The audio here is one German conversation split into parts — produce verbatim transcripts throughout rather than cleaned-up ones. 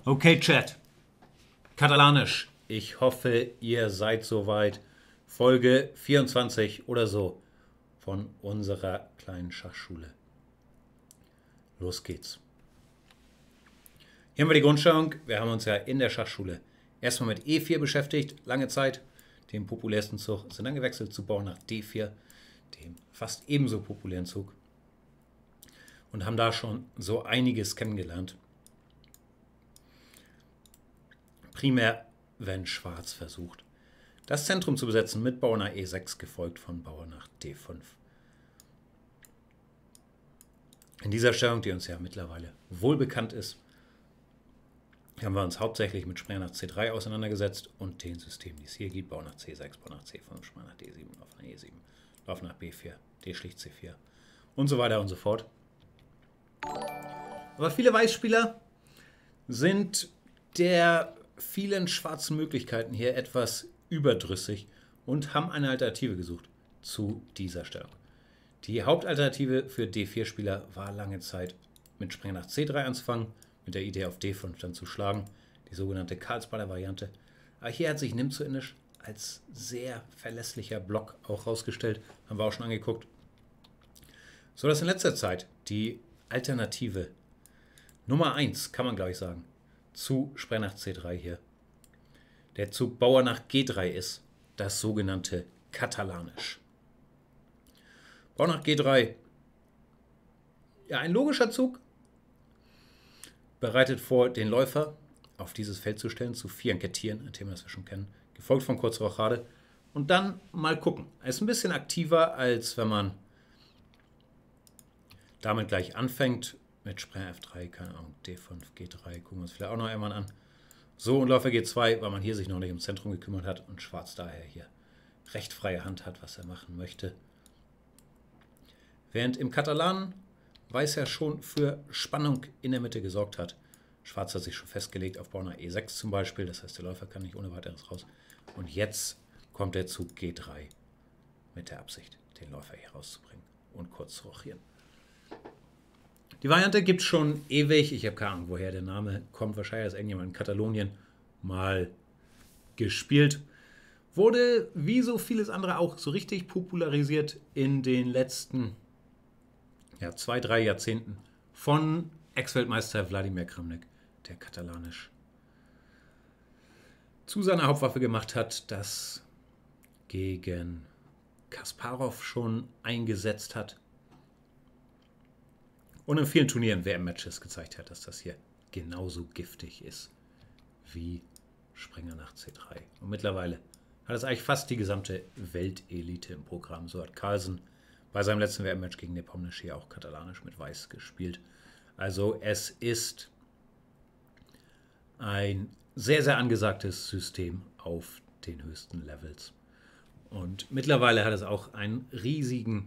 Okay, Chat. Katalanisch. Ich hoffe, ihr seid soweit. Folge vierundzwanzig oder so von unserer kleinen Schachschule. Los geht's. Hier haben wir die Grundstellung. Wir haben uns ja in der Schachschule erstmal mit E vier beschäftigt, lange Zeit. Dem populärsten Zug, sind dann gewechselt zu Bauern nach D vier, dem fast ebenso populären Zug. Und haben da schon so einiges kennengelernt. Primär, wenn Schwarz versucht, das Zentrum zu besetzen mit Bauer nach E sechs, gefolgt von Bauer nach D fünf. In dieser Stellung, die uns ja mittlerweile wohl bekannt ist, haben wir uns hauptsächlich mit Springer nach C drei auseinandergesetzt und den Systemen, die es hier gibt. Bauer nach C sechs, Bauer nach C fünf, Springer nach D sieben, Lauf nach E sieben, Lauf nach B vier, D schlicht C vier und so weiter und so fort. Aber viele Weißspieler sind der vielen schwarzen Möglichkeiten hier etwas überdrüssig und haben eine Alternative gesucht zu dieser Stellung. Die Hauptalternative für D vier Spieler war lange Zeit mit Springer nach C drei anzufangen, mit der Idee auf D fünf dann zu schlagen, die sogenannte Karlsbader Variante. Aber hier hat sich Nimzo Indisch als sehr verlässlicher Block auch rausgestellt, haben wir auch schon angeguckt. So dass in letzter Zeit die Alternative Nummer eins, kann man glaube ich sagen, zu Springer nach C drei hier, der Zug Bauer nach G drei ist, das sogenannte Katalanisch. Bauer nach G drei, ja, ein logischer Zug, bereitet vor, den Läufer auf dieses Feld zu stellen, zu fiankettieren, ein Thema, das wir schon kennen, gefolgt von kurzer Rochade und dann mal gucken. Er ist ein bisschen aktiver, als wenn man damit gleich anfängt, mit Springer F drei, keine Ahnung, D fünf, G drei, gucken wir uns vielleicht auch noch einmal an. So, und Läufer G zwei, weil man hier sich noch nicht ums Zentrum gekümmert hat und Schwarz daher hier recht freie Hand hat, was er machen möchte. Während im Katalanen Weiß er schon für Spannung in der Mitte gesorgt hat. Schwarz hat sich schon festgelegt auf Bauer nach E sechs zum Beispiel, das heißt, der Läufer kann nicht ohne weiteres raus. Und jetzt kommt er zu G drei mit der Absicht, den Läufer hier rauszubringen und kurz zu rochieren. Die Variante gibt es schon ewig. Ich habe keine Ahnung, woher der Name kommt. Wahrscheinlich ist irgendjemand in Katalonien mal gespielt. Wurde wie so vieles andere auch so richtig popularisiert in den letzten ja, zwei, drei Jahrzehnten von Ex-Weltmeister Wladimir Kramnik, der Katalanisch zu seiner Hauptwaffe gemacht hat, das gegen Kasparov schon eingesetzt hat. Und in vielen Turnieren W M-Matches gezeigt hat, dass das hier genauso giftig ist wie Springer nach C drei. Und mittlerweile hat es eigentlich fast die gesamte Weltelite im Programm. So hat Carlsen bei seinem letzten W M-Match gegen Nepomniachtchi hier auch Katalanisch mit Weiß gespielt. Also es ist ein sehr, sehr angesagtes System auf den höchsten Levels. Und mittlerweile hat es auch einen riesigen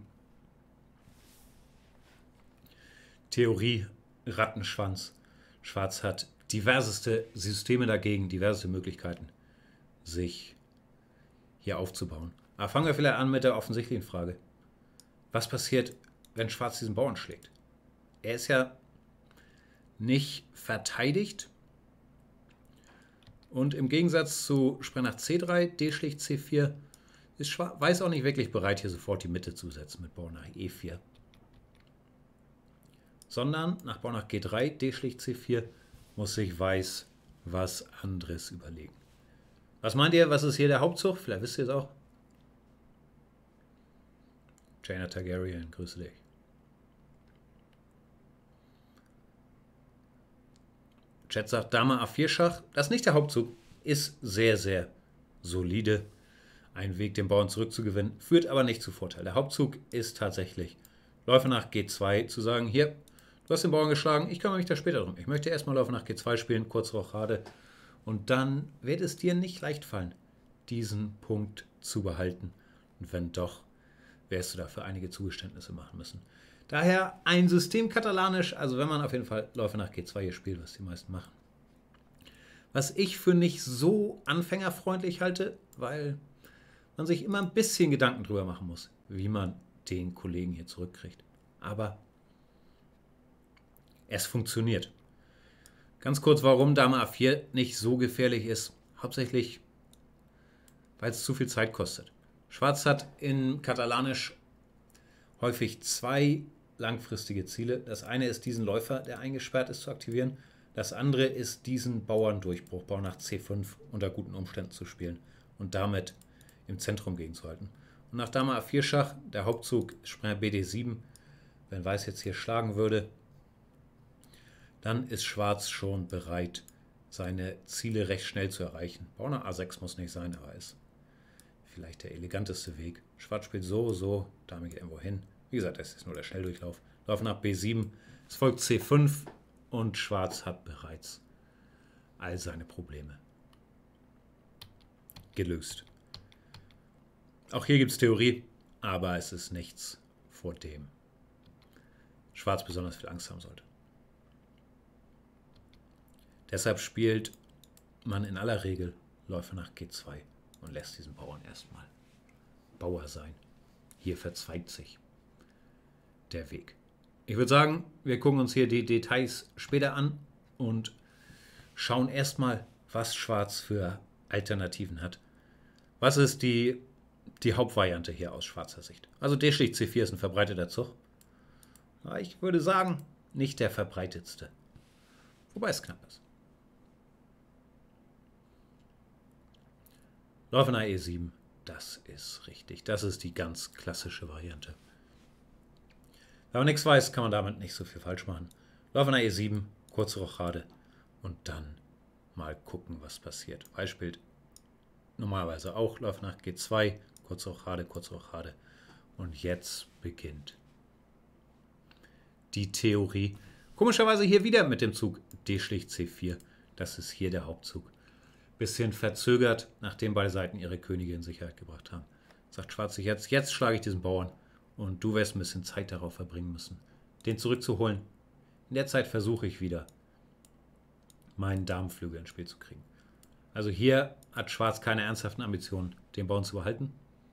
Theorie-Rattenschwanz. Schwarz hat diverseste Systeme dagegen, diverse Möglichkeiten, sich hier aufzubauen. Aber fangen wir vielleicht an mit der offensichtlichen Frage. Was passiert, wenn Schwarz diesen Bauern schlägt? Er ist ja nicht verteidigt. Und im Gegensatz zu Springer nach C drei, D schlicht C vier, ist Schwarz, Weiß auch nicht wirklich bereit, hier sofort die Mitte zu setzen mit Bauer nach E vier. Sondern nach Bauer nach G drei, D schlicht C vier, muss sich Weiß was anderes überlegen. Was meint ihr, was ist hier der Hauptzug? Vielleicht wisst ihr es auch. Jaina Targaryen, grüße dich. Chat sagt Dame A vier Schach. Das ist nicht der Hauptzug. Ist sehr, sehr solide. Ein Weg, den Bauern zurückzugewinnen, führt aber nicht zu Vorteil. Der Hauptzug ist tatsächlich Läufer nach G zwei zu sagen, hier, du hast den Bauern geschlagen, ich kümmere mich da später drum. Ich möchte erstmal Läufer nach G zwei spielen, kurz Rochade. Und dann wird es dir nicht leicht fallen, diesen Punkt zu behalten. Und wenn doch, wirst du dafür einige Zugeständnisse machen müssen. Daher ein System katalanisch, also wenn man auf jeden Fall Läufer nach G zwei hier spielt, was die meisten machen. Was ich für nicht so anfängerfreundlich halte, weil man sich immer ein bisschen Gedanken drüber machen muss, wie man den Kollegen hier zurückkriegt. Aber es funktioniert. Ganz kurz, warum Dame A vier nicht so gefährlich ist. Hauptsächlich, weil es zu viel Zeit kostet. Schwarz hat in Katalanisch häufig zwei langfristige Ziele. Das eine ist, diesen Läufer, der eingesperrt ist, zu aktivieren. Das andere ist, diesen Bauerndurchbruch, Bauer nach C fünf, unter guten Umständen zu spielen und damit im Zentrum gegenzuhalten. Und nach Dame A vier Schach, der Hauptzug Springer B D sieben. Wenn Weiß jetzt hier schlagen würde, dann ist Schwarz schon bereit, seine Ziele recht schnell zu erreichen. Bauer nach A sechs muss nicht sein, aber ist vielleicht der eleganteste Weg. Schwarz spielt so, so, Dame geht irgendwo hin. Wie gesagt, das ist nur der Schnelldurchlauf. Läuft nach B sieben, es folgt C fünf und Schwarz hat bereits all seine Probleme gelöst. Auch hier gibt es Theorie, aber es ist nichts, vor dem Schwarz besonders viel Angst haben sollte. Deshalb spielt man in aller Regel Läufer nach G zwei und lässt diesen Bauern erstmal Bauer sein. Hier verzweigt sich der Weg. Ich würde sagen, wir gucken uns hier die Details später an und schauen erstmal, was Schwarz für Alternativen hat. Was ist die, die Hauptvariante hier aus schwarzer Sicht? Also D schlicht C vier ist ein verbreiteter Zug. Ich würde sagen, nicht der verbreitetste. Wobei es knapp ist. Läufer nach E sieben, das ist richtig. Das ist die ganz klassische Variante. Wenn man nichts weiß, kann man damit nicht so viel falsch machen. Läufer nach E sieben, kurze Rochade und dann mal gucken, was passiert. Weiß spielt normalerweise auch Läufer nach G zwei, kurze Rochade, kurze Rochade. Und jetzt beginnt die Theorie. Komischerweise hier wieder mit dem Zug D schlicht C vier. Das ist hier der Hauptzug. Bisschen verzögert, nachdem beide Seiten ihre Könige in Sicherheit gebracht haben. Sagt Schwarz sich jetzt, jetzt schlage ich diesen Bauern und du wirst ein bisschen Zeit darauf verbringen müssen, den zurückzuholen. In der Zeit versuche ich wieder, meinen Damenflügel ins Spiel zu kriegen. Also hier hat Schwarz keine ernsthaften Ambitionen, den Bauern zu behalten,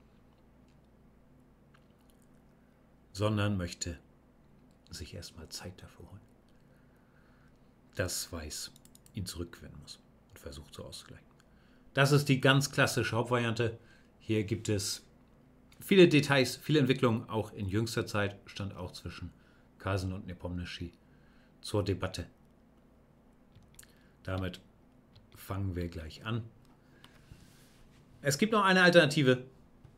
sondern möchte sich erstmal Zeit dafür holen, dass Weiß ihn zurückgewinnen muss und versucht so auszugleichen. Das ist die ganz klassische Hauptvariante. Hier gibt es viele Details, viele Entwicklungen, auch in jüngster Zeit stand auch zwischen Carlsen und Nepomniachtchi zur Debatte. Damit fangen wir gleich an. Es gibt noch eine Alternative,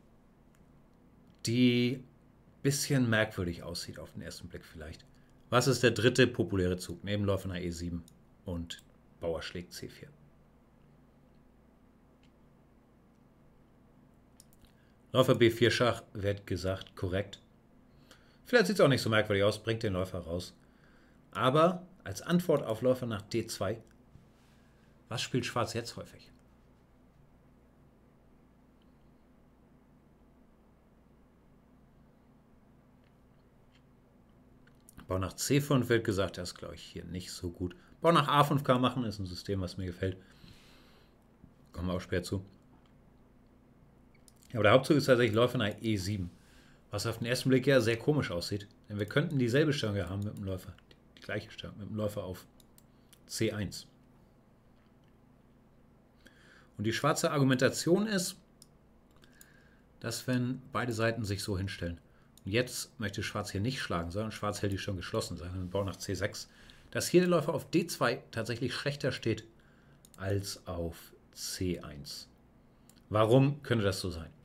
die ein bisschen merkwürdig aussieht auf den ersten Blick vielleicht. Was ist der dritte populäre Zug neben Läufer nach E sieben und Bauer schlägt C vier? Läufer B vier Schach wird gesagt, korrekt. Vielleicht sieht es auch nicht so merkwürdig aus, bringt den Läufer raus. Aber als Antwort auf Läufer nach D zwei, was spielt Schwarz jetzt häufig? Bau nach C fünf wird gesagt, das ist, glaube ich, hier nicht so gut. Bau nach A fünf kann machen, ist ein System, was mir gefällt. Kommen wir auch später zu. Aber der Hauptzug ist tatsächlich Läufer nach E sieben. Was auf den ersten Blick ja sehr komisch aussieht. Denn wir könnten dieselbe Stellung ja haben mit dem Läufer. Die gleiche Stellung mit dem Läufer auf C eins. Und die schwarze Argumentation ist, dass wenn beide Seiten sich so hinstellen, und jetzt möchte Schwarz hier nicht schlagen, sondern Schwarz hält die Stellung geschlossen, sondern Bau nach C sechs, dass hier der Läufer auf D zwei tatsächlich schlechter steht als auf C eins. Warum könnte das so sein?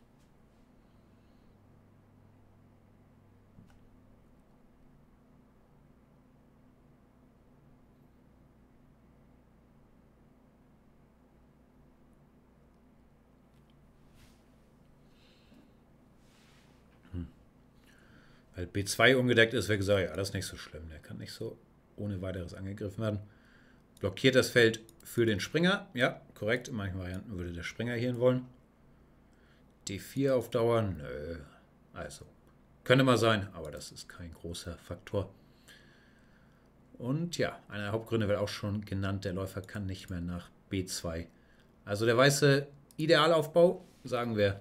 Weil B zwei umgedeckt ist, wird gesagt, ja, das ist nicht so schlimm. Der kann nicht so ohne weiteres angegriffen werden. Blockiert das Feld für den Springer. Ja, korrekt. In manchen Varianten würde der Springer hier hin wollen. D vier auf Dauer? Nö. Also, könnte mal sein, aber das ist kein großer Faktor. Und ja, einer der Hauptgründe wird auch schon genannt. Der Läufer kann nicht mehr nach B zwei. Also der weiße Idealaufbau, sagen wir,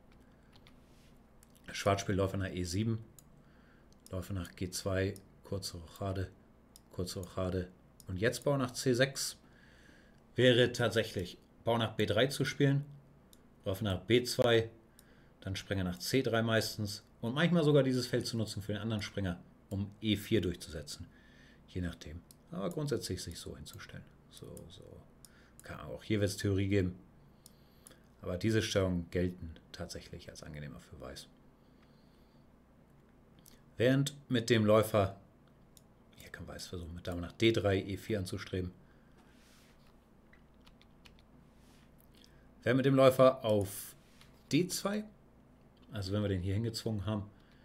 Schwarz spielt Läufer nach E sieben. Läufer nach G zwei, kurze Rochade, kurze Rochade, Und jetzt Bauern nach C sechs wäre tatsächlich Bauern nach B drei zu spielen, Läufer nach B zwei, dann Springer nach C drei meistens und manchmal sogar dieses Feld zu nutzen für den anderen Springer, um E vier durchzusetzen. Je nachdem. Aber grundsätzlich sich so hinzustellen. So, so. Kann auch hier wird es Theorie geben. Aber diese Stellungen gelten tatsächlich als angenehmer für Weiß. Während mit dem Läufer, hier kann Weiß versuchen, mit Dame nach D drei, E vier anzustreben. Während mit dem Läufer auf D zwei, also wenn wir den hier hingezwungen haben,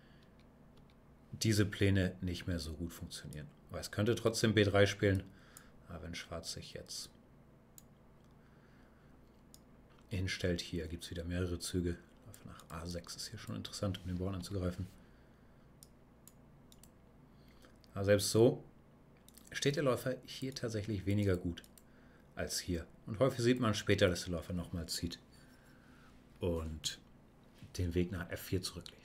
diese Pläne nicht mehr so gut funktionieren. Weiß könnte trotzdem B drei spielen, aber wenn Schwarz sich jetzt hinstellt, hier gibt es wieder mehrere Züge. Läufer nach A sechs ist hier schon interessant, um den Bauern anzugreifen. Aber selbst so steht der Läufer hier tatsächlich weniger gut als hier. Und häufig sieht man später, dass der Läufer nochmal zieht und den Weg nach F vier zurücklegt.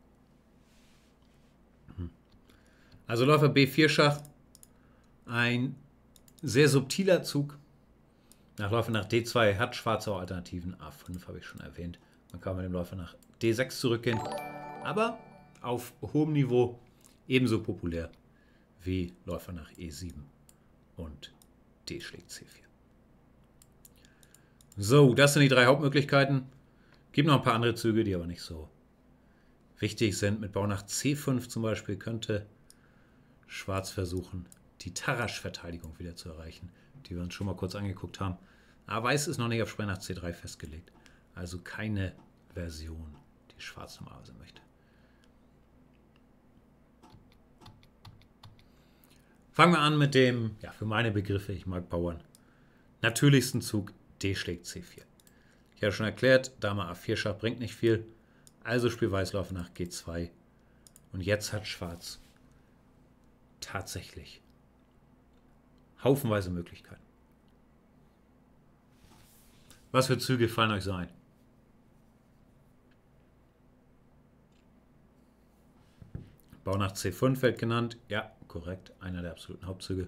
Also Läufer B vier Schach, ein sehr subtiler Zug. Nach Läufer nach D zwei hat Schwarz auch Alternativen. A fünf habe ich schon erwähnt. Man kann mit dem Läufer nach D sechs zurückgehen, aber auf hohem Niveau ebenso populär wie Läufer nach E sieben und D schlägt C vier. So, das sind die drei Hauptmöglichkeiten. Gibt noch ein paar andere Züge, die aber nicht so wichtig sind. Mit Bauern nach C fünf zum Beispiel könnte Schwarz versuchen, die Tarrasch-Verteidigung wieder zu erreichen, die wir uns schon mal kurz angeguckt haben. Aber Weiß ist noch nicht auf Springer nach C drei festgelegt. Also keine Version, die Schwarz normalerweise möchte. Fangen wir an mit dem, ja, für meine Begriffe, ich mag Bauern, natürlichsten Zug, D schlägt C vier. Ich habe schon erklärt, Dame A vier Schach bringt nicht viel, also spielt Weiß Läufer nach G zwei. Und jetzt hat Schwarz tatsächlich haufenweise Möglichkeiten. Was für Züge fallen euch so ein? Bau nach C fünf wird genannt. Ja, korrekt. Einer der absoluten Hauptzüge.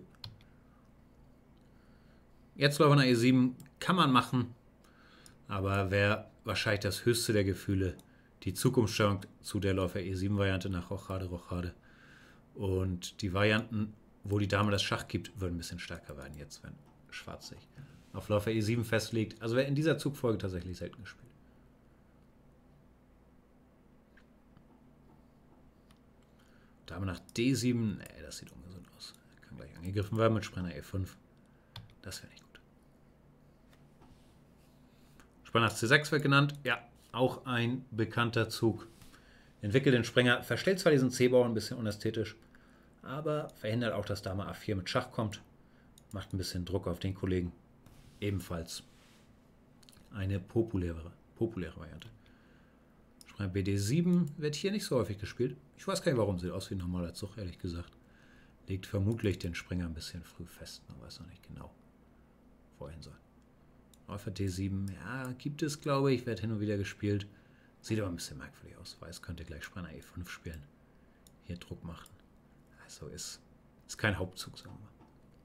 Jetzt Läufer nach E sieben kann man machen, aber wäre wahrscheinlich das höchste der Gefühle die Zukunftsstellung zu der Läufer E sieben Variante nach Rochade, Rochade. Und die Varianten, wo die Dame das Schach gibt, würden ein bisschen stärker werden jetzt, wenn Schwarz sich auf Läufer E sieben festlegt. Also wäre in dieser Zugfolge tatsächlich selten gespielt. Dame nach D sieben, nee, das sieht ungesund aus. Kann gleich angegriffen werden mit Springer E fünf. Das wäre nicht gut. Springer nach C sechs wird genannt. Ja, auch ein bekannter Zug. Entwickelt den Springer, verstellt zwar diesen C-Bauern ein bisschen unästhetisch, aber verhindert auch, dass Dame A vier mit Schach kommt. Macht ein bisschen Druck auf den Kollegen. Ebenfalls eine populärere, populäre Variante. Springer B D sieben wird hier nicht so häufig gespielt. Ich weiß gar nicht warum, sieht aus wie ein normaler Zug, ehrlich gesagt. Legt vermutlich den Springer ein bisschen früh fest, man weiß noch nicht genau, wohin soll. Läufer D sieben, ja, gibt es, glaube ich, wird hin und wieder gespielt. Sieht aber ein bisschen merkwürdig aus. Weiß könnte gleich Springer E fünf spielen. Hier Druck machen. Also ist, ist kein Hauptzug, sagen wir mal.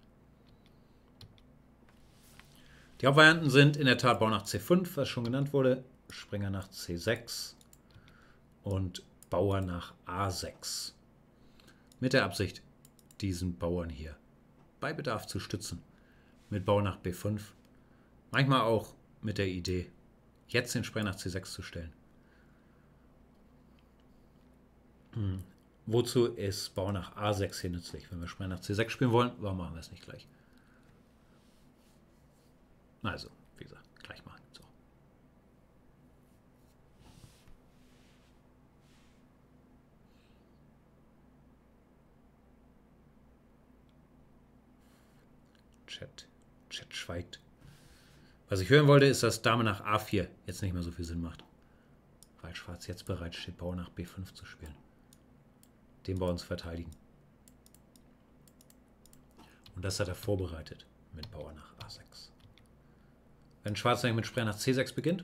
Die Hauptvarianten sind in der Tat Bau nach C fünf, was schon genannt wurde, Springer nach C sechs und Bauer nach A sechs. Mit der Absicht, diesen Bauern hier bei Bedarf zu stützen. Mit Bauer nach B fünf. Manchmal auch mit der Idee, jetzt den Springer nach C sechs zu stellen. Hm. Wozu ist Bauer nach A sechs hier nützlich? Wenn wir Springer nach C sechs spielen wollen, warum machen wir es nicht gleich? Also, wie gesagt, gleich machen. So. Chat. Chat schweigt. Was ich hören wollte, ist, dass Dame nach A vier jetzt nicht mehr so viel Sinn macht. Weil Schwarz jetzt bereit steht, Bauer nach B fünf zu spielen. Den Bauern zu verteidigen. Und das hat er vorbereitet mit Bauer nach A sechs. Wenn Schwarz mit Springer nach C sechs beginnt,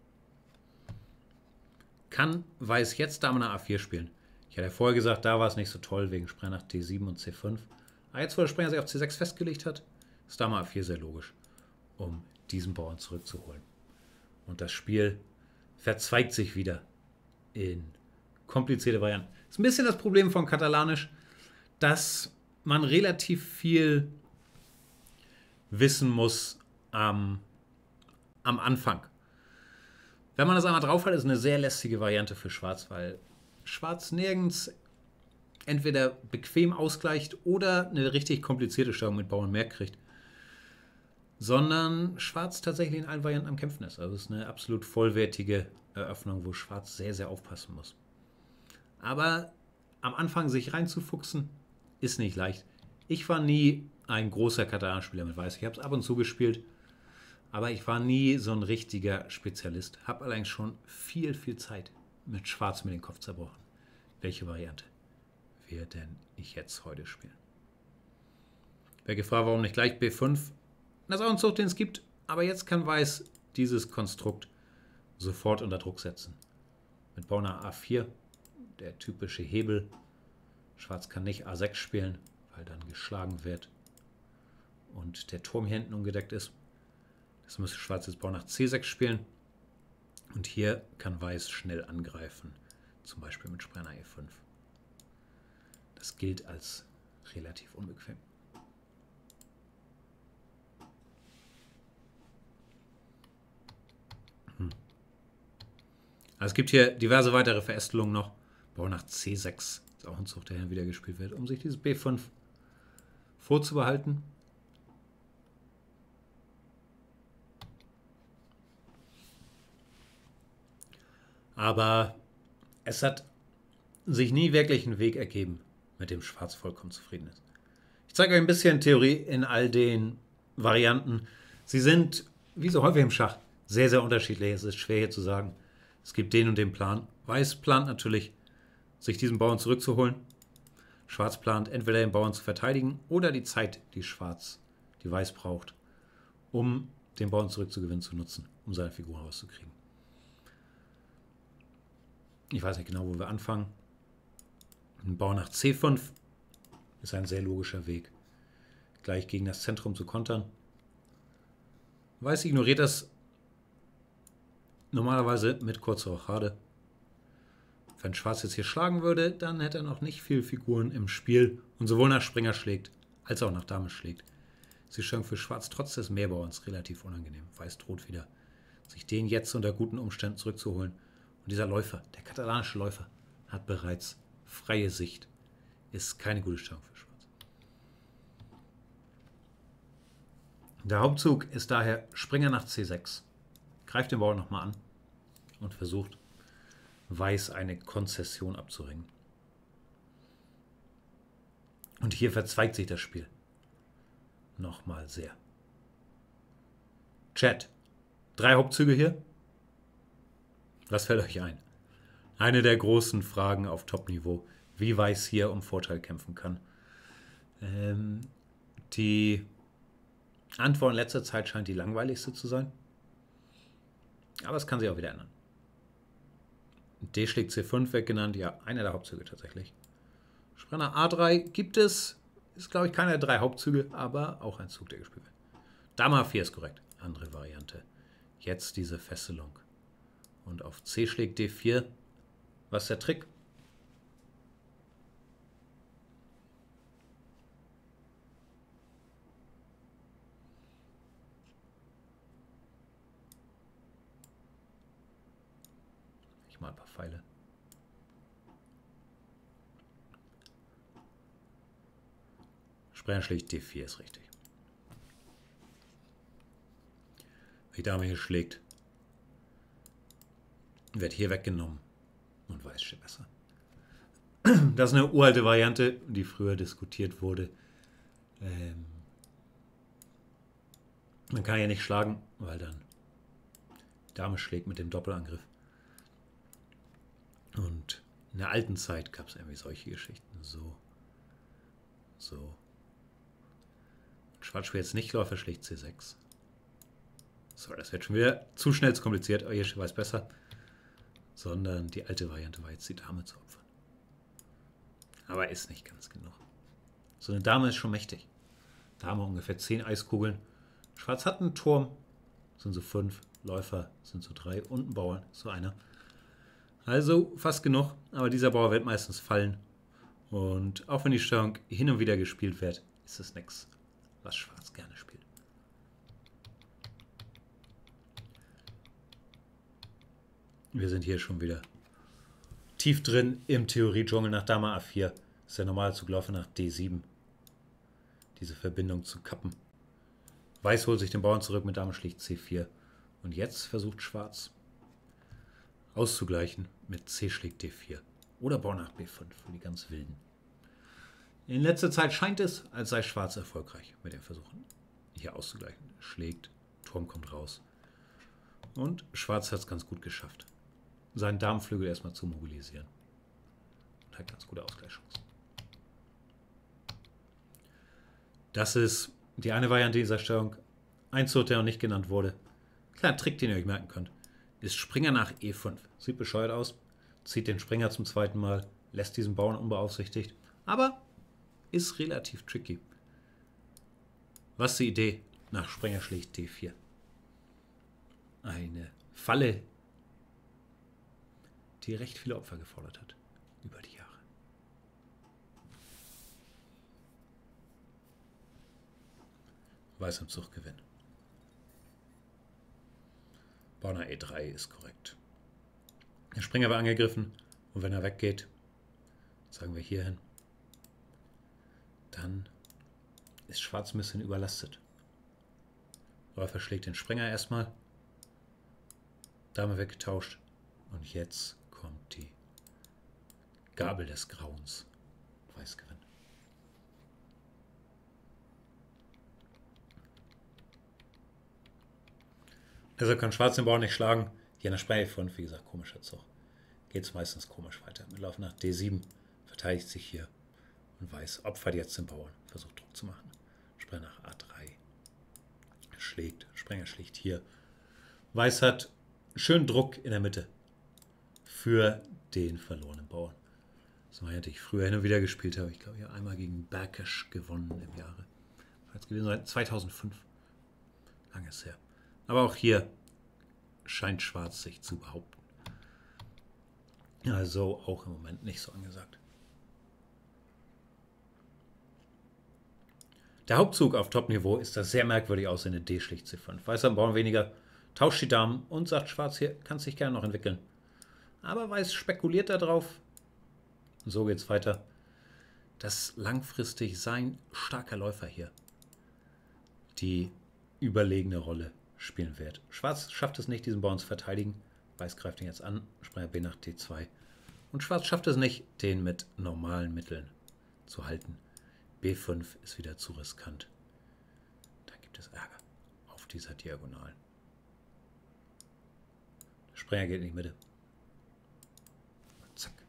kann Weiß jetzt Dame nach A vier spielen. Ich hatte ja vorher gesagt, da war es nicht so toll wegen Springer nach D sieben und C fünf. Aber jetzt, wo der Springer sich auf C sechs festgelegt hat, ist Dame A vier sehr logisch, um diesen Bauern zurückzuholen. Und das Spiel verzweigt sich wieder in komplizierte Varianten. Das ist ein bisschen das Problem von Katalanisch, dass man relativ viel wissen muss am, am Anfang. Wenn man das einmal drauf hat, ist eine sehr lästige Variante für Schwarz, weil Schwarz nirgends entweder bequem ausgleicht oder eine richtig komplizierte Stellung mit Bauern mehr kriegt, sondern Schwarz tatsächlich in allen Varianten am Kämpfen ist. Also es ist eine absolut vollwertige Eröffnung, wo Schwarz sehr, sehr aufpassen muss. Aber am Anfang sich reinzufuchsen, ist nicht leicht. Ich war nie ein großer Katalan-Spieler mit Weiß. Ich habe es ab und zu gespielt, aber ich war nie so ein richtiger Spezialist. Habe allerdings schon viel, viel Zeit mit Schwarz mir den Kopf zerbrochen. Welche Variante werde ich jetzt heute spielen? Wer gefragt, warum nicht gleich B fünf? Das ist auch ein Zug, den es gibt, aber jetzt kann Weiß dieses Konstrukt sofort unter Druck setzen. Mit Bauern A vier, der typische Hebel. Schwarz kann nicht A sechs spielen, weil dann geschlagen wird und der Turm hier hinten ungedeckt ist. Das müsste Schwarz jetzt Bauern nach C sechs spielen. Und hier kann Weiß schnell angreifen, zum Beispiel mit Springer nach E fünf. Das gilt als relativ unbequem. Hm. Also es gibt hier diverse weitere Verästelungen noch. Bauern nach C sechs ist auch ein Zug, der hier wieder gespielt wird, um sich dieses B fünf vorzubehalten. Aber es hat sich nie wirklich einen Weg ergeben, mit dem Schwarz vollkommen zufrieden ist. Ich zeige euch ein bisschen Theorie in all den Varianten. Sie sind, wie so häufig im Schach, sehr, sehr unterschiedlich. Es ist schwer hier zu sagen, es gibt den und den Plan. Weiß plant natürlich, sich diesen Bauern zurückzuholen. Schwarz plant, entweder den Bauern zu verteidigen oder die Zeit, die Schwarz, die Weiß braucht, um den Bauern zurückzugewinnen, zu nutzen, um seine Figur rauszukriegen. Ich weiß nicht genau, wo wir anfangen. Ein Bauer nach C fünf ist ein sehr logischer Weg, gleich gegen das Zentrum zu kontern. Weiß ignoriert das normalerweise mit kurzer Rochade. Wenn Schwarz jetzt hier schlagen würde, dann hätte er noch nicht viele Figuren im Spiel und sowohl nach Springer schlägt, als auch nach Dame schlägt. Ist die Stellung für Schwarz trotz des Mehrbauerns relativ unangenehm. Weiß droht wieder, sich den jetzt unter guten Umständen zurückzuholen. Und dieser Läufer, der katalanische Läufer, hat bereits freie Sicht. Ist keine gute Stellung für Schwarz. Der Hauptzug ist daher Springer nach C sechs. Greift den Bauern nochmal an und versucht, Weiß eine Konzession abzuringen. Und hier verzweigt sich das Spiel nochmal sehr. Chat. Drei Hauptzüge hier. Was fällt euch ein? Eine der großen Fragen auf Top-Niveau, wie Weiß hier um Vorteil kämpfen kann. Ähm, die Antwort in letzter Zeit scheint die langweiligste zu sein. Aber es kann sich auch wieder ändern. D schlägt C fünf weggenannt, ja, einer der Hauptzüge tatsächlich. Springer A drei gibt es, ist glaube ich keiner der drei Hauptzüge, aber auch ein Zug, der gespielt wird. Dame A vier ist korrekt, andere Variante. Jetzt diese Fesselung. Und auf C schlägt D vier. Was ist der Trick? Ich mal ein paar Pfeile. Springer schlägt D vier ist richtig. Wenn die Dame hier schlägt, wird hier weggenommen und Weiß steht besser. Das ist eine uralte Variante, die früher diskutiert wurde. Ähm man kann ja nicht schlagen, weil dann die Dame schlägt mit dem Doppelangriff. Und in der alten Zeit gab es irgendwie solche Geschichten. So. So. Schwarz spielt jetzt nicht, Läufer schlägt C sechs. So, das wird schon wieder zu schnell zu kompliziert. Aber hier weiß besser. Sondern die alte Variante war jetzt die Dame zu opfern. Aber ist nicht ganz genug. So eine Dame ist schon mächtig. Dame ungefähr zehn Eiskugeln. Schwarz hat einen Turm, sind so fünf. Läufer sind so drei und ein Bauer, so einer. Also fast genug, aber dieser Bauer wird meistens fallen. Und auch wenn die Steuerung hin und wieder gespielt wird, ist es nichts, was Schwarz gerne spielt. Wir sind hier schon wieder tief drin im Theorie-Dschungel nach Dame A vier. Ist der normale Zuglauf nach D sieben. Diese Verbindung zu kappen. Weiß holt sich den Bauern zurück mit Dame schlicht C vier. Und jetzt versucht Schwarz auszugleichen mit C schlägt D vier. Oder Bauer nach B fünf für die ganz Wilden. In letzter Zeit scheint es, als sei Schwarz erfolgreich mit den Versuchen, hier auszugleichen. Schlägt, Turm kommt raus. Und Schwarz hat es ganz gut geschafft, seinen Damenflügel erstmal zu mobilisieren. Und hat ganz gute Ausgleichschancen. Das ist die eine Variante dieser Steuerung. Ein Zug, der noch nicht genannt wurde. Kleiner Trick, den ihr euch merken könnt, ist Springer nach E fünf. Sieht bescheuert aus. Zieht den Springer zum zweiten Mal, lässt diesen Bauern unbeaufsichtigt. Aber ist relativ tricky. Was ist die Idee nach Springer schlägt D vier? Eine Falle, die recht viele Opfer gefordert hat über die Jahre. Weiß im Zug gewinnen. Bauer nach E drei ist korrekt. Der Springer war angegriffen und wenn er weggeht, sagen wir hier hin, dann ist Schwarz ein bisschen überlastet. Läufer schlägt den Springer erstmal, Dame weggetauscht und jetzt kommt die Gabel des Grauens. Weiß gewinnt. Deshalb kann Schwarz den Bauern nicht schlagen. Hier in der Springer E fünf, wie gesagt, komischer Zug. Geht es meistens komisch weiter. Mit Lauf nach D sieben verteidigt sich hier und Weiß opfert jetzt den Bauern. Versucht Druck zu machen. Springer nach A drei. Schlägt. Springer schlägt hier. Weiß hat schön Druck in der Mitte für den verlorenen Bauern. So hätte ich früher hin und wieder gespielt habe. Ich glaube, ich habe einmal gegen Berkesch gewonnen im Jahre. Das gewesen seit zweitausendfünf. Lange ist her. Aber auch hier scheint Schwarz sich zu behaupten. Also auch im Moment nicht so angesagt. Der Hauptzug auf Top-Niveau ist das sehr merkwürdig aussehende D schlicht C fünf. Weiß am Bauern weniger, tauscht die Damen und sagt Schwarz, hier kann sich gerne noch entwickeln. Aber Weiß spekuliert darauf. Und so geht es weiter. Dass langfristig sein starker Läufer hier die überlegene Rolle spielen wird. Schwarz schafft es nicht, diesen Bauern zu verteidigen. Weiß greift ihn jetzt an. Springer B nach D zwei. Und Schwarz schafft es nicht, den mit normalen Mitteln zu halten. B fünf ist wieder zu riskant. Da gibt es Ärger auf dieser Diagonalen. Der Springer geht in die Mitte. Zack.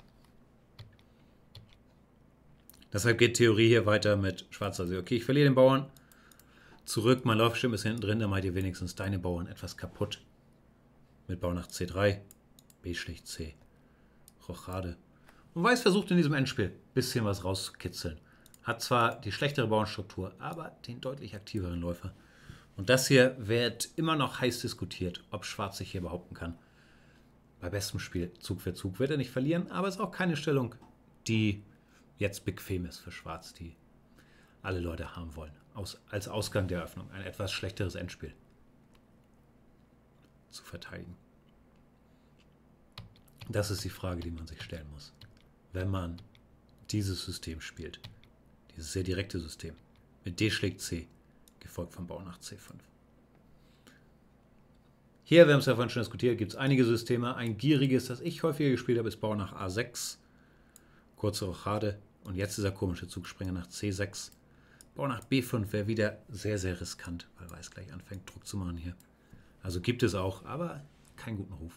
Deshalb geht Theorie hier weiter mit Schwarz. Also, okay, ich verliere den Bauern. Zurück, mein Laufschirm ist hinten drin, dann macht ihr wenigstens deine Bauern etwas kaputt. Mit Bauer nach C drei. B schlicht C. Rochade. Und Weiß versucht in diesem Endspiel ein bisschen was rauszukitzeln. Hat zwar die schlechtere Bauernstruktur, aber den deutlich aktiveren Läufer. Und das hier wird immer noch heiß diskutiert, ob Schwarz sich hier behaupten kann. Bei bestem Spiel Zug für Zug wird er nicht verlieren, aber es ist auch keine Stellung, die jetzt bequem ist für Schwarz, die alle Leute haben wollen. Aus, als Ausgang der Eröffnung ein etwas schlechteres Endspiel zu verteidigen. Das ist die Frage, die man sich stellen muss, wenn man dieses System spielt. Dieses sehr direkte System. Mit D schlägt C, gefolgt von Bauer nach C fünf. Hier, wir haben es ja vorhin schon diskutiert, gibt es einige Systeme. Ein gieriges, das ich häufiger gespielt habe, ist Bauer nach A sechs. Kurze Rochade. Und jetzt dieser komische Zug, Springer nach C sechs. Bauer nach B fünf wäre wieder sehr, sehr riskant, weil Weiß gleich anfängt, Druck zu machen hier. Also gibt es auch, aber keinen guten Ruf.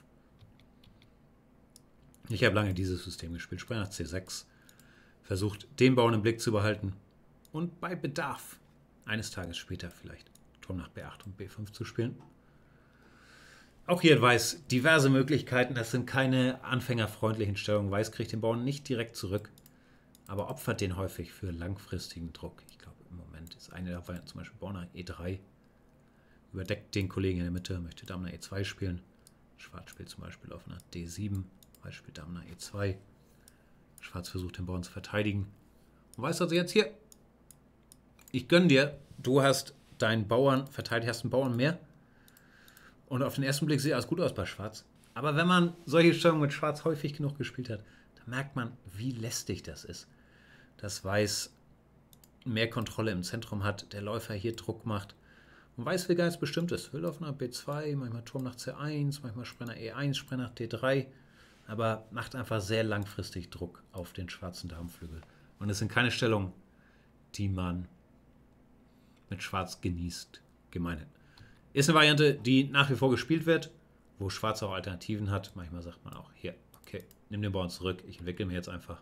Ich habe lange dieses System gespielt. Springer nach C sechs. Versucht, den Bauern im Blick zu behalten. Und bei Bedarf, eines Tages später vielleicht, Turm nach B acht und B fünf zu spielen. Auch hier hat Weiß diverse Möglichkeiten. Das sind keine anfängerfreundlichen Stellungen. Weiß kriegt den Bauern nicht direkt zurück. aber opfert den häufig für langfristigen Druck. Ich glaube, im Moment ist eine der Varianten zum Beispiel Bauern nach E drei. Überdeckt den Kollegen in der Mitte, möchte Dame nach E zwei spielen. Schwarz spielt zum Beispiel auf nach D sieben. Weiß spielt Dame nach E zwei. Schwarz versucht den Bauern zu verteidigen. Und weiß also jetzt hier, ich gönne dir, du hast deinen Bauern verteidigt, hast einen Bauern mehr. Und auf den ersten Blick sieht alles gut aus bei Schwarz. Aber wenn man solche Stellungen mit Schwarz häufig genug gespielt hat, dann merkt man, wie lästig das ist. Dass Weiß mehr Kontrolle im Zentrum hat, der Läufer hier Druck macht. Und Weiß will gar nichts Bestimmtes. Will auf nach B zwei, manchmal Turm nach C eins, manchmal Sprenger E eins, Sprenger nach D drei. Aber macht einfach sehr langfristig Druck auf den schwarzen Damenflügel. Und es sind keine Stellungen, die man mit Schwarz genießt, gemeinhin. Ist eine Variante, die nach wie vor gespielt wird, wo Schwarz auch Alternativen hat. Manchmal sagt man auch, hier, okay, nimm den Bauern zurück, ich entwickle mir jetzt einfach.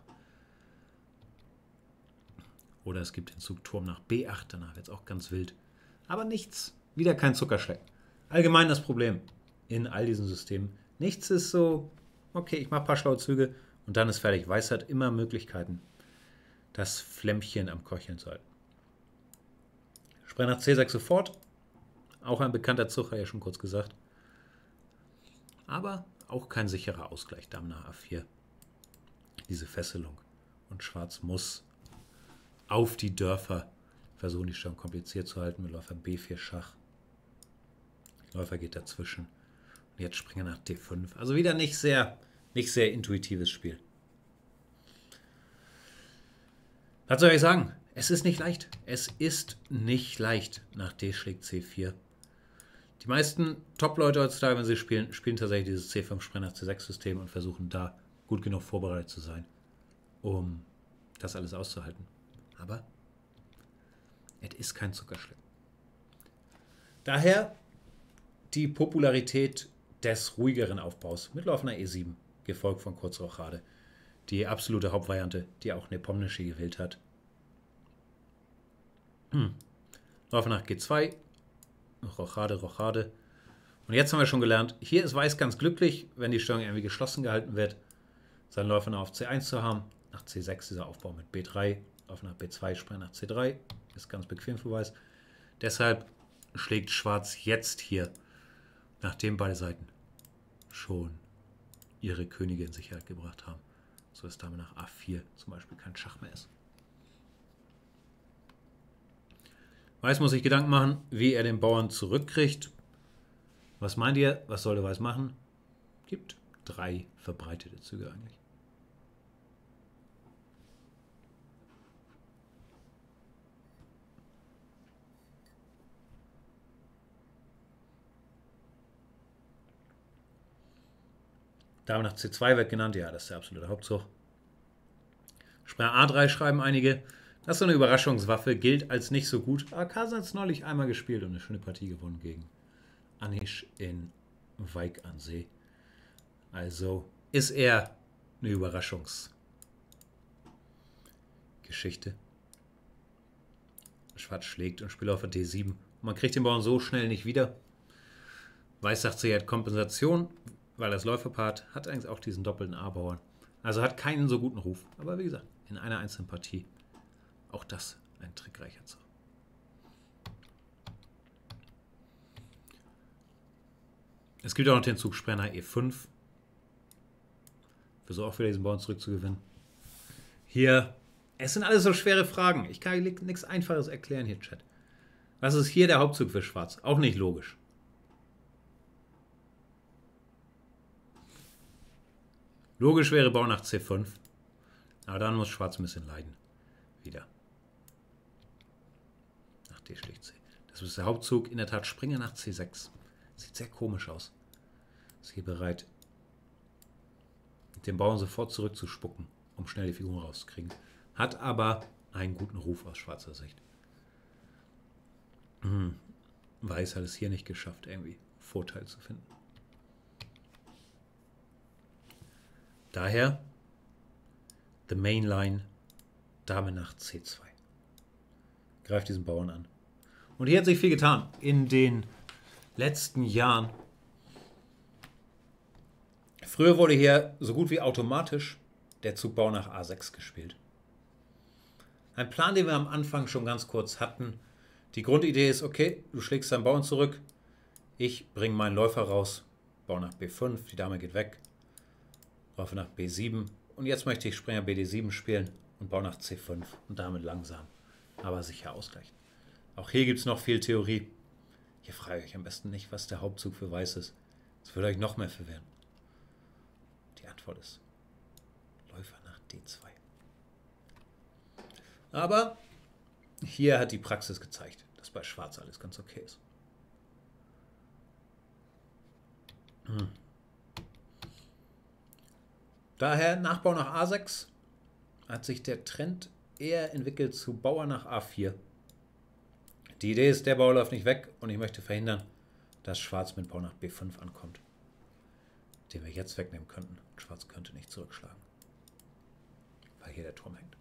Oder es gibt den Zug Turm nach B acht, danach wird es auch ganz wild. Aber nichts, wieder kein Zuckerschlecken. Allgemein das Problem in all diesen Systemen. Nichts ist so, okay, ich mache ein paar schlaue Züge und dann ist fertig. Weiß hat immer Möglichkeiten, das Flämmchen am Köcheln zu halten. Sprecher nach C sechs sofort. Auch ein bekannter Zug, habe ich ja schon kurz gesagt. Aber auch kein sicherer Ausgleich. Dame nach A vier. Diese Fesselung. Und Schwarz muss auf die Dörfer versuchen, die Stellung kompliziert zu halten mit Läufer B vier Schach. Läufer geht dazwischen. Und jetzt Springer nach D fünf. Also wieder nicht sehr, nicht sehr intuitives Spiel. Was soll ich sagen? Es ist nicht leicht. Es ist nicht leicht nach D schlägt C vier. Die meisten Top-Leute heutzutage, wenn sie spielen, spielen tatsächlich dieses C fünf Sprenger nach C sechs System und versuchen da gut genug vorbereitet zu sein, um das alles auszuhalten. Aber es ist kein Zuckerschlecken. Daher die Popularität des ruhigeren Aufbaus mit Läufer nach E sieben, gefolgt von Kurzrochade. Die absolute Hauptvariante, die auch Nepomniachtchi gewählt hat. Hm. Läufer nach G zwei, Rochade, Rochade. Und jetzt haben wir schon gelernt, hier ist Weiß ganz glücklich, wenn die Stellung irgendwie geschlossen gehalten wird, seinen Läufer noch auf C eins zu haben. Nach C sechs dieser Aufbau mit B drei, Läufer nach B zwei, Sprenger nach C drei. Ist ganz bequem für Weiß. Deshalb schlägt Schwarz jetzt hier, nachdem beide Seiten schon ihre Könige in Sicherheit gebracht haben, so dass Dame nach A vier zum Beispiel kein Schach mehr ist. Weiß muss sich Gedanken machen, wie er den Bauern zurückkriegt. Was meint ihr? Was soll der Weiß machen? Gibt drei verbreitete Züge eigentlich. Dame nach C zwei wird genannt. Ja, das ist der absolute Hauptzug. Sprecher A drei schreiben einige. Das ist so eine Überraschungswaffe, gilt als nicht so gut. Aber Kasan hat es neulich einmal gespielt und eine schöne Partie gewonnen gegen Anish in Wijk aan Zee. Also ist er eine Überraschungsgeschichte. Schwarz schlägt und spielt auf D sieben. Und man kriegt den Bauern so schnell nicht wieder. Weiß sagt sich, er hat Kompensation, weil das Läuferpaar hat, hat eigentlich auch diesen doppelten A-Bauern. Also hat keinen so guten Ruf. Aber wie gesagt, in einer einzelnen Partie auch das ein trickreicher Zug. Es gibt auch noch den Zug Sprecher E fünf. Versuche auch wieder diesen Bauern zurückzugewinnen. Hier, es sind alles so schwere Fragen. Ich kann nichts Einfaches erklären hier, Chat. Was ist hier der Hauptzug für Schwarz? Auch nicht logisch. Logisch wäre Bauer nach C fünf. Aber dann muss Schwarz ein bisschen leiden. Wieder. Nach D schlägt C. Das ist der Hauptzug. In der Tat Springer nach C sechs. Sieht sehr komisch aus. Ist hier bereit, den Bauern sofort zurückzuspucken, um schnell die Figuren rauszukriegen. Hat aber einen guten Ruf aus schwarzer Sicht. Hm. Weiß hat es hier nicht geschafft, irgendwie Vorteil zu finden. Daher the main line, Dame nach C zwei. Greift diesen Bauern an. Und hier hat sich viel getan. In den letzten Jahren. Früher wurde hier so gut wie automatisch der Zug Bauer nach A sechs gespielt. Ein Plan, den wir am Anfang schon ganz kurz hatten. Die Grundidee ist, okay, du schlägst deinen Bauern zurück. Ich bringe meinen Läufer raus. Bauer nach B fünf, die Dame geht weg. Läufer nach B sieben. Und jetzt möchte ich Springer B D sieben spielen und Bauer nach C fünf. Und damit langsam, aber sicher ausgleichen. Auch hier gibt es noch viel Theorie. Hier frage ich euch am besten nicht, was der Hauptzug für Weiß ist. Das würde euch noch mehr verwirren. Die Antwort ist Läufer nach D zwei. Aber hier hat die Praxis gezeigt, dass bei Schwarz alles ganz okay ist. Hm. Daher Nachbau nach A sechs hat sich der Trend eher entwickelt zu Bauer nach A vier. Die Idee ist, der Bauer läuft nicht weg und ich möchte verhindern, dass Schwarz mit Bauer nach B fünf ankommt, den wir jetzt wegnehmen könnten. Schwarz könnte nicht zurückschlagen, weil hier der Turm hängt.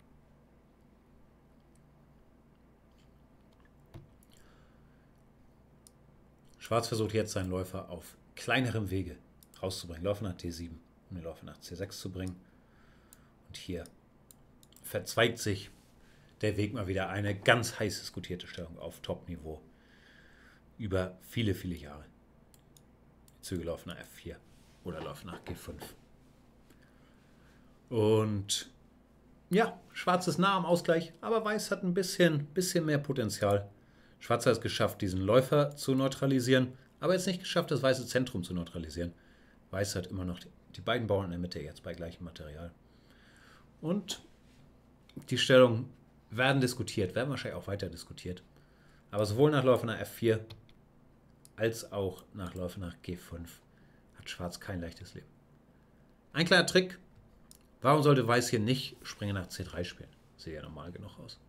Schwarz versucht jetzt seinen Läufer auf kleinerem Wege rauszubringen. Läufer nach D sieben, um den Läufer nach C sechs zu bringen. Und hier verzweigt sich der Weg mal wieder, eine ganz heiß diskutierte Stellung auf Top-Niveau über viele, viele Jahre. Die Züge laufen nach F vier oder laufen nach G fünf. Und ja, Schwarz ist nah am Ausgleich, aber Weiß hat ein bisschen, bisschen mehr Potenzial. Schwarz hat es geschafft, diesen Läufer zu neutralisieren, aber jetzt nicht geschafft, das weiße Zentrum zu neutralisieren. Weiß hat immer noch die, die beiden Bauern in der Mitte jetzt bei gleichem Material. Und die Stellungen werden diskutiert, werden wahrscheinlich auch weiter diskutiert. Aber sowohl nach Läufer nach F vier als auch nach Läufer nach G fünf hat Schwarz kein leichtes Leben. Ein kleiner Trick. Warum sollte Weiß hier nicht Springer nach C drei spielen? Sieht ja normal genug aus.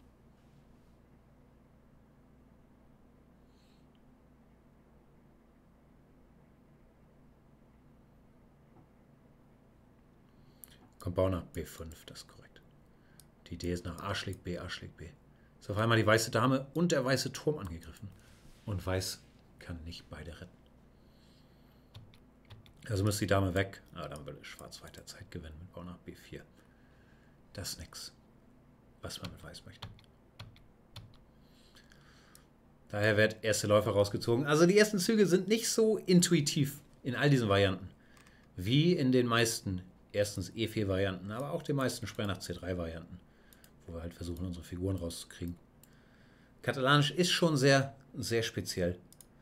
Kommt Bauer nach B fünf, das ist korrekt. Die Idee ist nach A schlägt B, A schlägt B. Ist auf einmal die weiße Dame und der weiße Turm angegriffen. Und Weiß kann nicht beide retten. Also müsste die Dame weg, aber dann würde Schwarz weiter Zeit gewinnen mit Bauer nach B vier. Das ist nichts, was man mit Weiß möchte. Daher wird erste Läufer rausgezogen. Also die ersten Züge sind nicht so intuitiv in all diesen Varianten, wie in den meisten erstens E vier Varianten, aber auch den meisten Springer nach C drei Varianten, wo wir halt versuchen, unsere Figuren rauszukriegen. Katalanisch ist schon sehr, sehr speziell.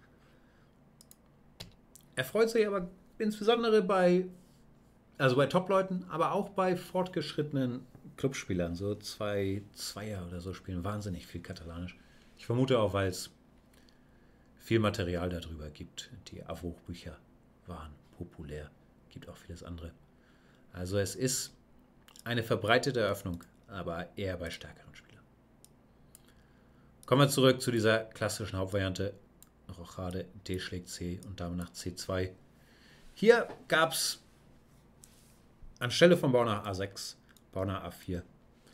Er freut sich aber insbesondere bei, also bei Top-Leuten, aber auch bei fortgeschrittenen Clubspielern, so zwei Zweier oder so, spielen wahnsinnig viel Katalanisch. Ich vermute auch, weil es viel Material darüber gibt. Die Avro-Bücher waren populär, gibt auch vieles andere. Also es ist eine verbreitete Eröffnung, aber eher bei stärkeren Spielern. Kommen wir zurück zu dieser klassischen Hauptvariante. Rochade, D schlägt C und Dame nach C zwei. Hier gab es anstelle von Bauer nach A sechs, Bauer nach A vier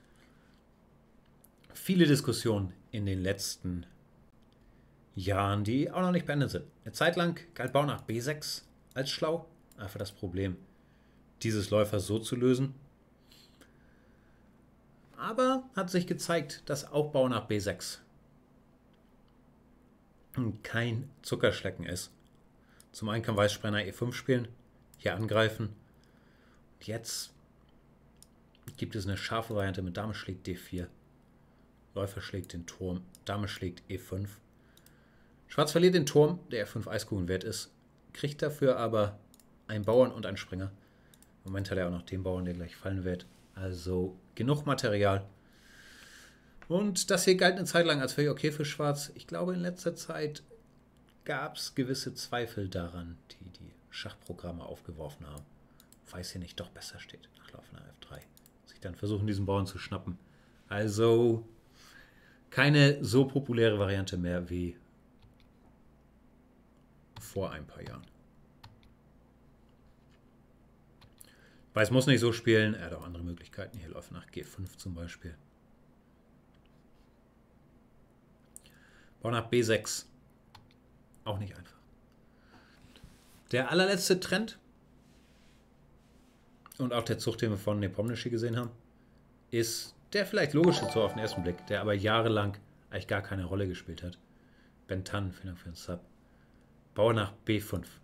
viele Diskussionen in den letzten Jahren, die auch noch nicht beendet sind. Eine Zeit lang galt Bauer nach B sechs als schlau. Einfach das Problem, dieses Läufers so zu lösen. Aber hat sich gezeigt, dass auch Bauer nach B sechs kein Zuckerschlecken ist. Zum einen kann Weiß Springer E fünf spielen, hier angreifen. Und jetzt gibt es eine scharfe Variante mit Dame schlägt D vier. Läufer schlägt den Turm, Dame schlägt E fünf. Schwarz verliert den Turm, der F fünf Eiskugeln wert ist, kriegt dafür aber einen Bauern und einen Springer. Im Moment hat er auch noch den Bauern, der gleich fallen wird. Also genug Material. Und das hier galt eine Zeit lang als völlig okay für Schwarz. Ich glaube, in letzter Zeit gab es gewisse Zweifel daran, die die Schachprogramme aufgeworfen haben. Weiß hier nicht doch besser steht nach Läufer nach F drei. Sich dann versuchen, diesen Bauern zu schnappen. Also keine so populäre Variante mehr wie vor ein paar Jahren. Weiß muss nicht so spielen, er hat auch andere Möglichkeiten. Hier läuft nach G fünf zum Beispiel. Bauer nach B sechs. Auch nicht einfach. Der allerletzte Trend und auch der Zug, den wir von Nepomniachtchi gesehen haben, ist der vielleicht logische Zug auf den ersten Blick, der aber jahrelang eigentlich gar keine Rolle gespielt hat. Bentan, vielen Dank für den Sub. Bauer nach B fünf.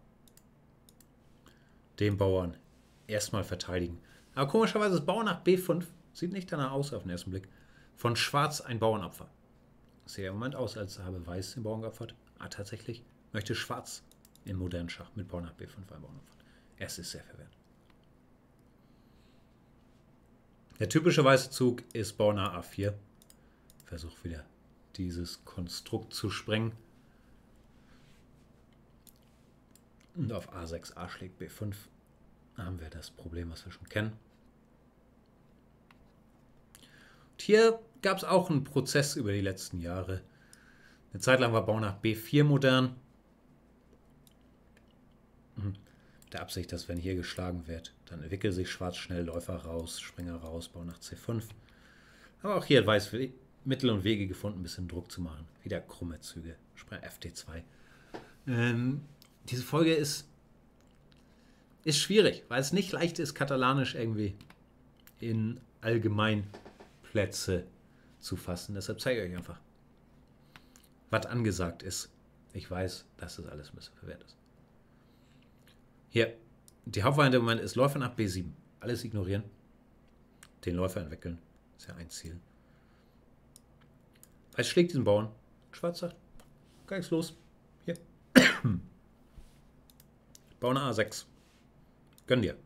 Den Bauern erstmal verteidigen. Aber komischerweise ist Bauer nach B fünf, sieht nicht danach aus auf den ersten Blick, von Schwarz ein Bauernopfer. Sieht ja im Moment aus, als habe Weiß den Bauern geopfert. Ah, tatsächlich möchte Schwarz im modernen Schach mit Bauer nach B fünf ein Bauern opfern. Es ist sehr verwirrend. Der typische weiße Zug ist Bauer nach A vier. Versuch wieder dieses Konstrukt zu sprengen. Und auf A sechs, A schlägt B fünf. Haben wir das Problem, was wir schon kennen. Und hier gab es auch einen Prozess über die letzten Jahre. Eine Zeit lang war Bauer nach B vier modern. Mit der Absicht, dass wenn hier geschlagen wird, dann entwickelt sich Schwarz schnell, Läufer raus, Springer raus, Bauer nach C fünf. Aber auch hier hat Weiß Mittel und Wege gefunden, ein bisschen Druck zu machen. Wieder krumme Züge. Springer F D zwei. Ähm, diese Folge ist, ist schwierig, weil es nicht leicht ist, katalanisch irgendwie in Allgemeinplätze zu fassen. Deshalb zeige ich euch einfach, was angesagt ist. Ich weiß, dass das alles ein bisschen verwehrt ist. Hier, die Hauptvariante im Moment ist Läufer nach B sieben. Alles ignorieren. Den Läufer entwickeln. Ist ja ein Ziel. Weiß schlägt diesen Bauern. Schwarz sagt, gar nichts los. Hier. Bauern A sechs. Gönn dir.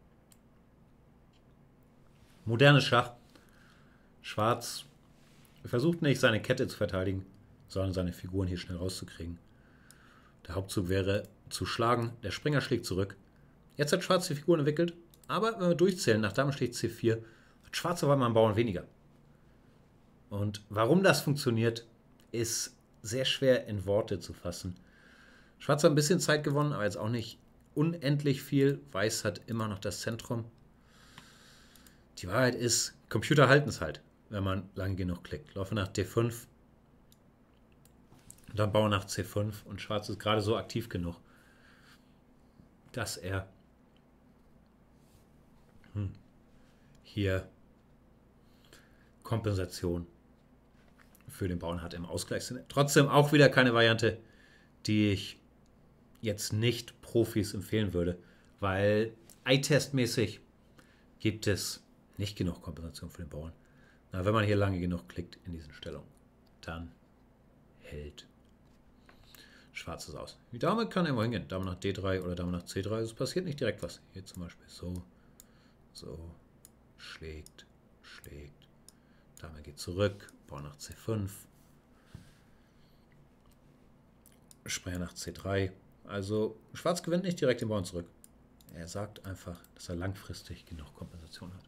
Modernes Schach. Schwarz versucht nicht, seine Kette zu verteidigen, sondern seine Figuren hier schnell rauszukriegen. Der Hauptzug wäre zu schlagen. Der Springer schlägt zurück. Jetzt hat Schwarz die Figuren entwickelt. Aber wenn wir durchzählen, nach Dame schlägt C vier, hat Schwarz aber mal einen Bauern weniger. Und warum das funktioniert, ist sehr schwer in Worte zu fassen. Schwarz hat ein bisschen Zeit gewonnen, aber jetzt auch nicht unendlich viel. Weiß hat immer noch das Zentrum. Die Wahrheit ist, Computer halten es halt, wenn man lang genug klickt. Läufer nach D fünf. Und dann Bauer nach C fünf. Und Schwarz ist gerade so aktiv genug, dass er hm, hier Kompensation für den Bauern hat im Ausgleichssinne. Trotzdem auch wieder keine Variante, die ich jetzt nicht Profis empfehlen würde, weil Eye-Test-mäßig gibt es nicht genug Kompensation für den Bauern. Na, wenn man hier lange genug klickt in diesen Stellungen, dann hält Schwarzes aus. Die Dame kann irgendwo hingehen. Dame nach D drei oder Dame nach C drei. Es passiert nicht direkt was. Hier zum Beispiel so, so, schlägt, schlägt. Dame geht zurück. Bauer nach C fünf. Springer nach C drei. Also Schwarz gewinnt nicht direkt den Bauern zurück. Er sagt einfach, dass er langfristig genug Kompensation hat.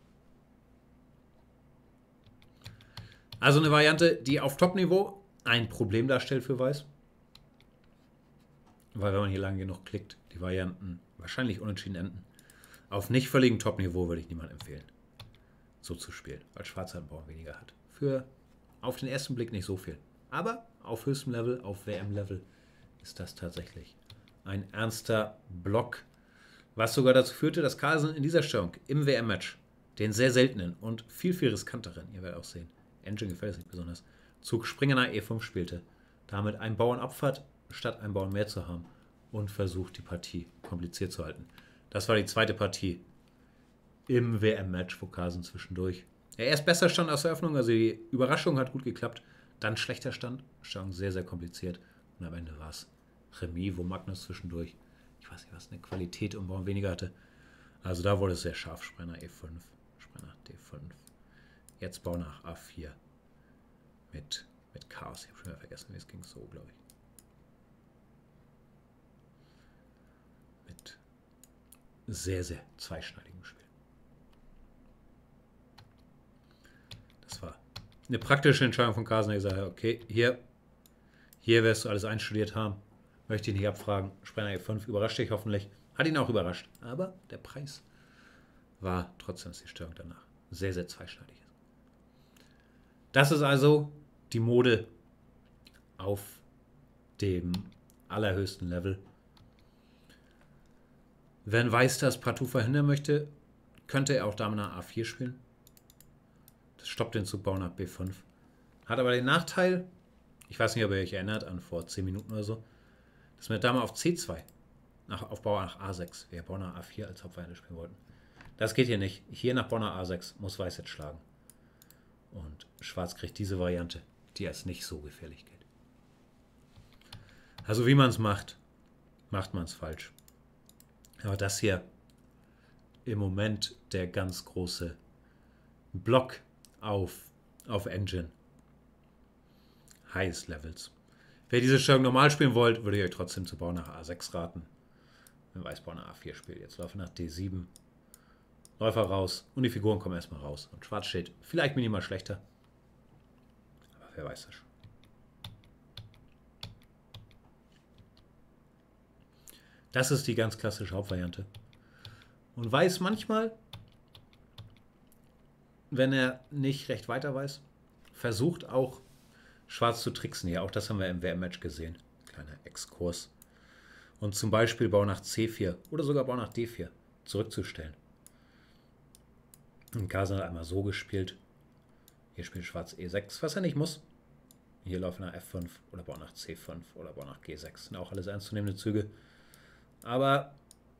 Also eine Variante, die auf Top-Niveau ein Problem darstellt für Weiß. Weil wenn man hier lange genug klickt, die Varianten wahrscheinlich unentschieden enden. Auf nicht völligem Top-Niveau würde ich niemandem empfehlen, so zu spielen, weil Schwarz einen Bauern weniger hat. Für auf den ersten Blick nicht so viel. Aber auf höchstem Level, auf W M-Level, ist das tatsächlich ein ernster Block. Was sogar dazu führte, dass Carlsen in dieser Stellung im W M-Match den sehr seltenen und viel, viel riskanteren, ihr werdet auch sehen, Engine gefällt es nicht besonders, Zug Springer nach E fünf spielte, damit einen Bauern opfert, statt einen Bauern mehr zu haben und versucht, die Partie kompliziert zu halten. Das war die zweite Partie im W M-Match, wo Carlsen zwischendurch er erst besser stand aus der Eröffnung, also die Überraschung hat gut geklappt, dann schlechter Stand, Stand sehr, sehr kompliziert und am Ende war es Remis, wo Magnus zwischendurch, ich weiß nicht was, eine Qualität und Bauern weniger hatte. Also da wurde es sehr scharf, Springer nach E fünf, Springer nach D fünf, jetzt Bauer nach A vier mit, mit Chaos, ich habe schon wieder vergessen, wie es ging, so glaube ich. Mit sehr, sehr zweischneidigem Spiel. Das war eine praktische Entscheidung von Carlsen, der gesagt hat, okay, hier, hier wirst du alles einstudiert haben, möchte ich nicht abfragen, Springer E fünf, überrascht dich hoffentlich, hat ihn auch überrascht, aber der Preis war trotzdem die Störung danach sehr, sehr zweischneidig. Das ist also die Mode auf dem allerhöchsten Level. Wenn Weiß das partout verhindern möchte, könnte er auch Dame nach A vier spielen. Das stoppt den Zug Bauern nach B fünf. Hat aber den Nachteil, ich weiß nicht, ob ihr euch erinnert, an vor zehn Minuten oder so, dass wir Dame auf C zwei, nach, auf Bauer nach A sechs, wir Bauer nach A vier als Hauptvariante spielen wollten. Das geht hier nicht. Hier nach Bauer nach A sechs muss Weiß jetzt schlagen. Und Schwarz kriegt diese Variante, die als nicht so gefährlich geht. Also wie man es macht, macht man es falsch. Aber das hier im Moment der ganz große Block auf, auf Engine. Highest Levels. Wer diese Stellung normal spielen wollt, würde ich euch trotzdem zu Bauer nach A sechs raten. Wenn Weiß Bauer nach A vier spielt. Jetzt Läufer nach D sieben. Läufer raus und die Figuren kommen erstmal raus. Und Schwarz steht vielleicht minimal schlechter. Aber wer weiß das schon. Das ist die ganz klassische Hauptvariante. Und Weiß manchmal, wenn er nicht recht weiter weiß, versucht auch Schwarz zu tricksen. Ja, auch das haben wir im W M-Match gesehen. Kleiner Exkurs. Und zum Beispiel Bauer nach C vier oder sogar Bauer nach D vier zurückzustellen. Und Carlsen hat einmal so gespielt. Hier spielt Schwarz E sechs, was er nicht muss. Hier Läufer nach F fünf oder Bauer nach C fünf oder Bauer nach G sechs. Sind auch alles ernstzunehmende Züge. Aber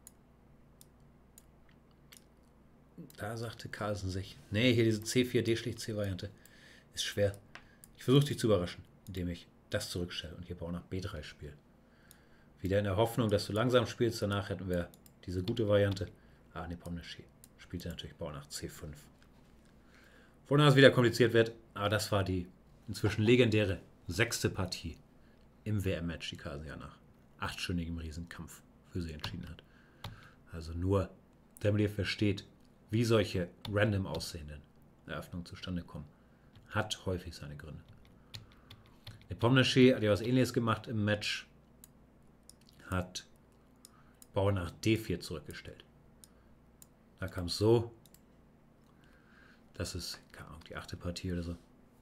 da sagte Carlsen sich, nee, hier diese C vier D-C-Variante ist schwer. Ich versuche dich zu überraschen, indem ich das zurückstelle und hier Bauer nach B drei spiele. Wieder in der Hoffnung, dass du langsam spielst. Danach hätten wir diese gute Variante. Ah, Nepomniachtchi spielte natürlich Bauer nach C fünf. Wonach es wieder kompliziert wird, aber das war die inzwischen legendäre sechste Partie im W M-Match, die Carlsen ja nach achtstündigem Riesenkampf für sie entschieden hat. Also nur, damit ihr versteht, wie solche random aussehenden Eröffnungen zustande kommen, hat häufig seine Gründe. Nepomniachtchi hat ja was Ähnliches gemacht im Match, hat Bauer nach D vier zurückgestellt. Da kam es so, das ist, keine Ahnung, die achte Partie oder so.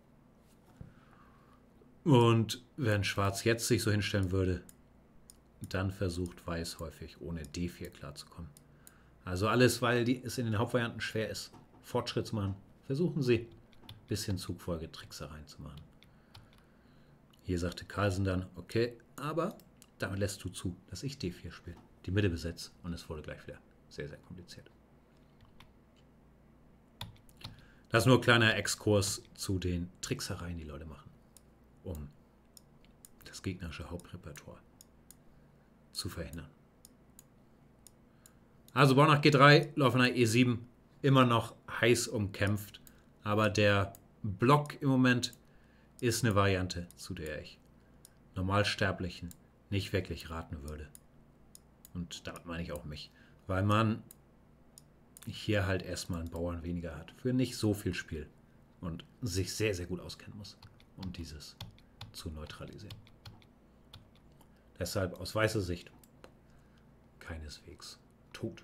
Und wenn Schwarz jetzt sich so hinstellen würde, dann versucht Weiß häufig ohne D vier klarzukommen. Also alles, weil die, es in den Hauptvarianten schwer ist, Fortschritt zu machen, versuchen sie, ein bisschen Zugfolgetricksereien zu machen. Hier sagte Carlsen dann, okay, aber damit lässt du zu, dass ich D vier spiele, die Mitte besetze und es wurde gleich wieder sehr, sehr kompliziert. Das ist nur ein kleiner Exkurs zu den Tricksereien, die Leute machen, um das gegnerische Hauptrepertoire zu verhindern. Also Bauer nach G drei, Läufer nach E sieben, immer noch heiß umkämpft, aber der Block im Moment ist eine Variante, zu der ich Normalsterblichen nicht wirklich raten würde. Und damit meine ich auch mich, weil man hier halt erstmal einen Bauern weniger hat für nicht so viel Spiel und sich sehr, sehr gut auskennen muss, um dieses zu neutralisieren. Deshalb aus weißer Sicht keineswegs tot.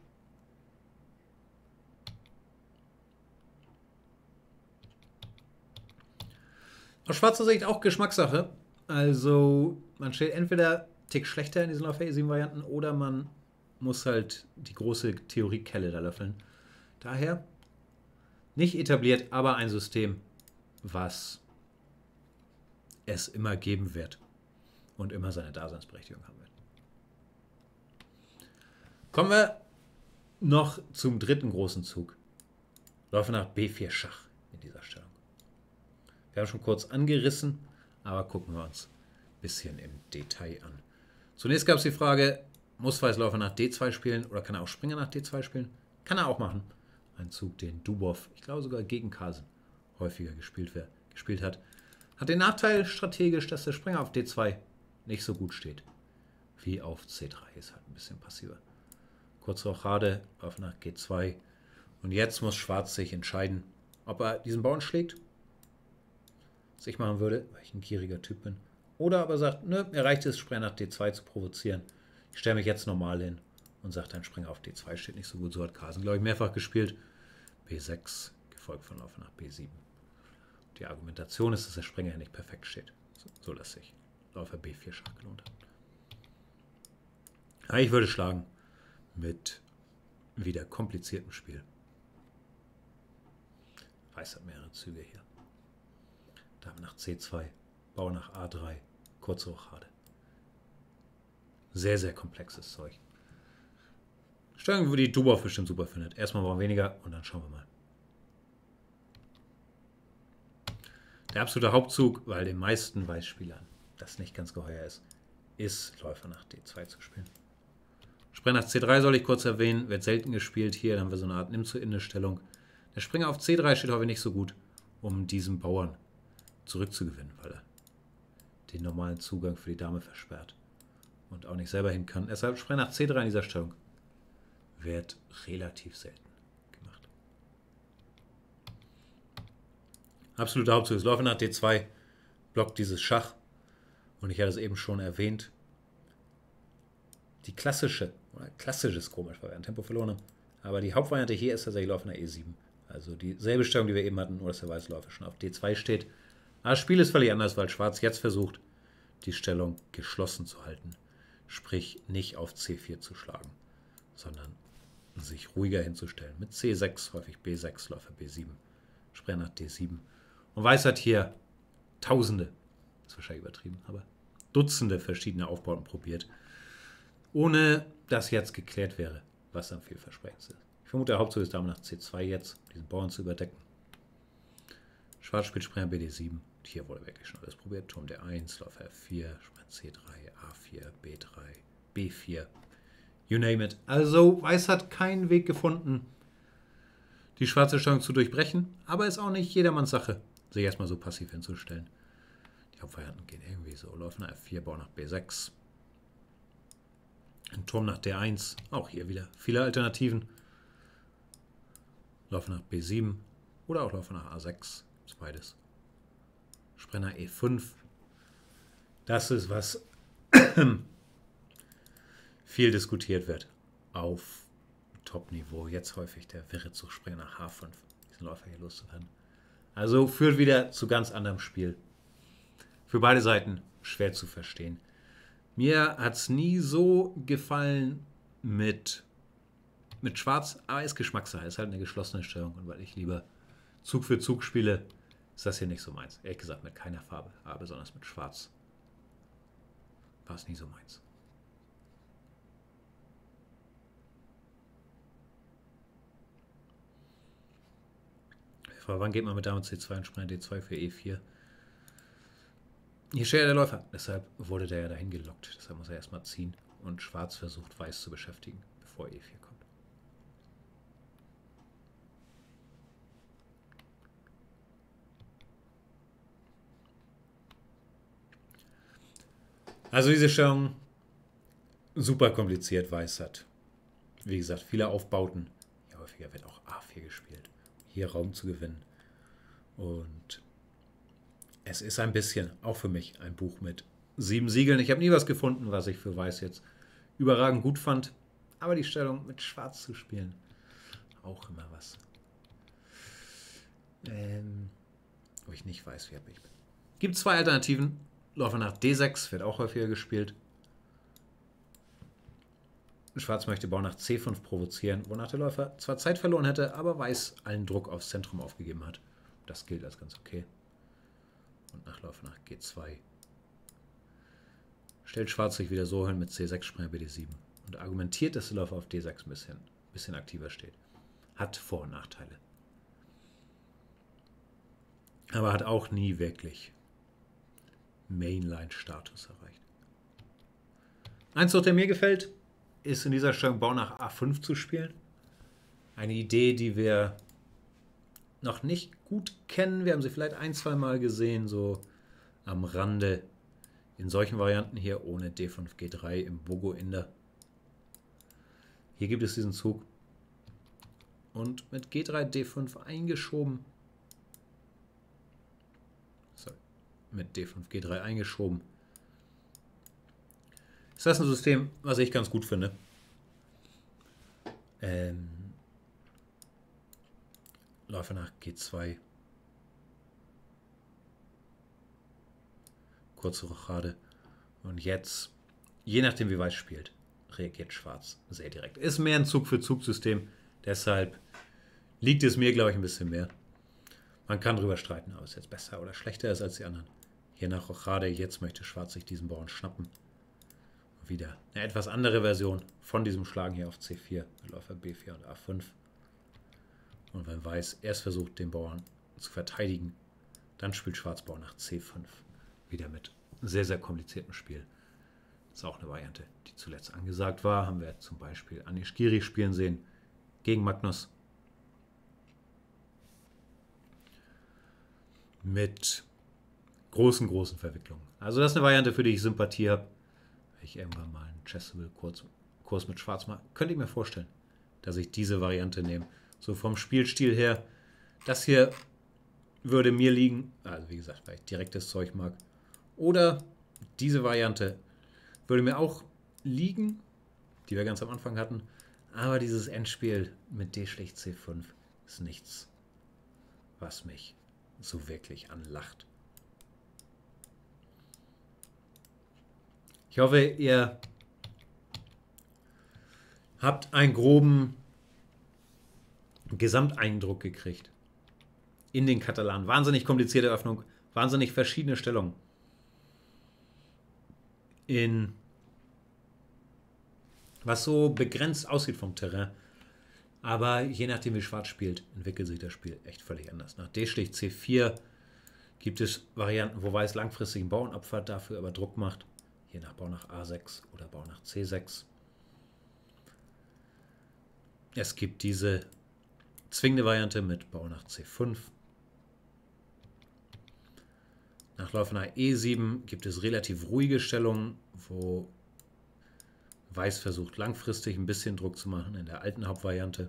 Aus schwarzer Sicht auch Geschmackssache. Also man steht entweder einen Tick schlechter in diesen Läufer E sieben Varianten oder man muss halt die große Theoriekelle da löffeln. Daher nicht etabliert, aber ein System, was es immer geben wird und immer seine Daseinsberechtigung haben wird. Kommen wir noch zum dritten großen Zug. Läufer nach B vier Schach in dieser Stellung. Wir haben schon kurz angerissen, aber gucken wir uns ein bisschen im Detail an. Zunächst gab es die Frage, muss Weiß Läufer nach D zwei spielen oder kann er auch Springer nach D zwei spielen? Kann er auch machen. Ein Zug, den Dubov, ich glaube sogar gegen Carlsen, häufiger gespielt, wer, gespielt hat. Hat den Nachteil strategisch, dass der Springer auf D zwei nicht so gut steht wie auf C drei. Ist halt ein bisschen passiver. Kurze Rochade, Läufer nach G zwei. Und jetzt muss Schwarz sich entscheiden, ob er diesen Bauern schlägt, was ich machen würde, weil ich ein gieriger Typ bin. Oder aber sagt, nö, mir reicht es, Springer nach D zwei zu provozieren. Ich stelle mich jetzt normal hin und sage, ein Springer auf D zwei steht nicht so gut. So hat Carlsen, glaube ich, mehrfach gespielt. B sechs, gefolgt von Läufer nach B sieben. Die Argumentation ist, dass der Springer ja nicht perfekt steht. So, so dass sich Läufer B vier Schach gelohnt hat. Ja, ich würde schlagen mit wieder kompliziertem Spiel. Weiß hat mehrere Züge hier. Dame nach C zwei, Bauer nach A drei, kurze Rochade. Sehr, sehr komplexes Zeug. Stellung, wo die Dubov bestimmt super findet. Erstmal Bauern weniger und dann schauen wir mal. Der absolute Hauptzug, weil den meisten Weißspielern das nicht ganz geheuer ist, ist Läufer nach D zwei zu spielen. Springer nach C drei soll ich kurz erwähnen, wird selten gespielt hier, dann haben wir so eine Art Nimm-zu-Inne-Stellung. Der Springer auf C drei steht häufig nicht so gut, um diesen Bauern zurückzugewinnen, weil er den normalen Zugang für die Dame versperrt und auch nicht selber hin kann. Deshalb Springer nach C drei in dieser Stellung wird relativ selten gemacht. Absoluter Hauptzug ist Läufer nach D zwei, blockt dieses Schach und ich hatte es eben schon erwähnt, die klassische, oder klassisch ist komisch, weil wir ein Tempo verloren haben, aber die Hauptvariante hier ist tatsächlich Läufer nach E sieben. Also dieselbe Stellung, die wir eben hatten, nur dass der weiße Läufer schon auf D zwei steht. Aber das Spiel ist völlig anders, weil Schwarz jetzt versucht, die Stellung geschlossen zu halten. Sprich, nicht auf C vier zu schlagen, sondern sich ruhiger hinzustellen. Mit C sechs, häufig B sechs, Läufer B sieben, Springer nach D sieben. Und Weiß hat hier Tausende, ist wahrscheinlich übertrieben, aber Dutzende verschiedene Aufbauten probiert, ohne dass jetzt geklärt wäre, was am vielversprechendsten ist. Ich vermute, der Hauptzug ist Dame nach C zwei jetzt, diesen Bauern zu überdecken. Schwarz spielt Springer B D sieben. Hier wurde wirklich schon alles probiert. Turm D eins, Läufer F vier, Springer C drei, A vier, B drei, B vier. You name it. Also Weiß hat keinen Weg gefunden, die schwarze Stellung zu durchbrechen, aber ist auch nicht jedermanns Sache, sich erstmal so passiv hinzustellen. Die Hauptvarianten gehen irgendwie so. Läufer nach F vier, Bauer nach B sechs. Ein Turm nach D eins, auch hier wieder viele Alternativen. Läufer nach B sieben oder auch Läufer nach A sechs, ist beides. Springer E fünf, das ist, was viel diskutiert wird auf Top-Niveau. Jetzt häufig der wirre Zug Springer nach H fünf, diesen Läufer hier loszuwerden. Also führt wieder zu ganz anderem Spiel. Für beide Seiten schwer zu verstehen. Mir hat es nie so gefallen mit, mit Schwarz, aber ist Geschmackssache. Ist halt eine geschlossene Stellung. Und weil ich lieber Zug für Zug spiele, ist das hier nicht so meins. Ehrlich gesagt mit keiner Farbe, aber besonders mit Schwarz war es nie so meins. Wann geht man mit Dame C zwei und Springer D zwei für E vier? Hier steht ja der Läufer, deshalb wurde der ja dahin gelockt. Deshalb muss er erstmal ziehen und Schwarz versucht, Weiß zu beschäftigen, bevor E vier kommt. Also diese Stellung super kompliziert, Weiß hat. Wie gesagt, viele Aufbauten. Ja, häufiger wird auch A vier gespielt, hier Raum zu gewinnen. Und es ist ein bisschen, auch für mich, ein Buch mit sieben Siegeln. Ich habe nie was gefunden, was ich für Weiß jetzt überragend gut fand. Aber die Stellung mit Schwarz zu spielen, auch immer was. Ähm, wo ich nicht weiß, wie happy ich bin. Gibt zwei Alternativen. Läufer nach D sechs wird auch häufiger gespielt. Schwarz möchte Bauer nach C fünf provozieren, wonach der Läufer zwar Zeit verloren hätte, aber Weiß allen Druck aufs Zentrum aufgegeben hat. Das gilt als ganz okay. Und nach Läufer nach G zwei stellt Schwarz sich wieder so hin mit C sechs, Springer B D sieben und argumentiert, dass der Läufer auf D sechs ein bisschen, bisschen aktiver steht. Hat Vor- und Nachteile. Aber hat auch nie wirklich Mainline-Status erreicht. Ein Zug, der mir gefällt, ist in dieser Stellung Bauer nach A fünf zu spielen. Eine Idee, die wir noch nicht gut kennen. Wir haben sie vielleicht ein, zwei Mal gesehen, so am Rande. In solchen Varianten hier ohne D fünf G drei im Bogo-Inder. Hier gibt es diesen Zug. Und mit G drei D fünf eingeschoben. Sorry. Mit D fünf G drei eingeschoben. Ist das ein System, was ich ganz gut finde. Ähm, Läufer nach G zwei. Kurze Rochade. Und jetzt, je nachdem wie Weiß spielt, reagiert Schwarz sehr direkt. Ist mehr ein Zug-für-Zug-System. Deshalb liegt es mir, glaube ich, ein bisschen mehr. Man kann drüber streiten, ob es jetzt besser oder schlechter ist als die anderen. Je nach gerade jetzt möchte Schwarz sich diesen Bauern schnappen. Wieder eine etwas andere Version von diesem Schlagen hier auf C vier mit Läufer B vier und A fünf. Und wenn Weiß erst versucht, den Bauern zu verteidigen, dann spielt Schwarz Bauern nach C fünf. Wieder mit sehr, sehr kompliziertem Spiel. Das ist auch eine Variante, die zuletzt angesagt war. Haben wir zum Beispiel Anish Giri spielen sehen gegen Magnus. Mit großen, großen Verwicklungen. Also das ist eine Variante, für die ich Sympathie habe. Wenn ich irgendwann mal einen Chessable-Kurs Kurs mit Schwarz mache, könnte ich mir vorstellen, dass ich diese Variante nehme. So vom Spielstil her, das hier würde mir liegen, also wie gesagt, weil ich direktes Zeug mag. Oder diese Variante würde mir auch liegen, die wir ganz am Anfang hatten. Aber dieses Endspiel mit D schlägt C fünf ist nichts, was mich so wirklich anlacht. Ich hoffe, ihr habt einen groben Gesamteindruck gekriegt in den Katalanen. Wahnsinnig komplizierte Öffnung, wahnsinnig verschiedene Stellungen. In was so begrenzt aussieht vom Terrain. Aber je nachdem, wie Schwarz spielt, entwickelt sich das Spiel echt völlig anders. Nach D schlägt C vier gibt es Varianten, wo Weiß langfristig einen Bauern opfert, dafür aber Druck macht. Je nach Bau nach A sechs oder Bau nach C sechs. Es gibt diese zwingende Variante mit Bau nach C fünf. Nach Läufer nach E sieben gibt es relativ ruhige Stellungen, wo Weiß versucht langfristig ein bisschen Druck zu machen in der alten Hauptvariante.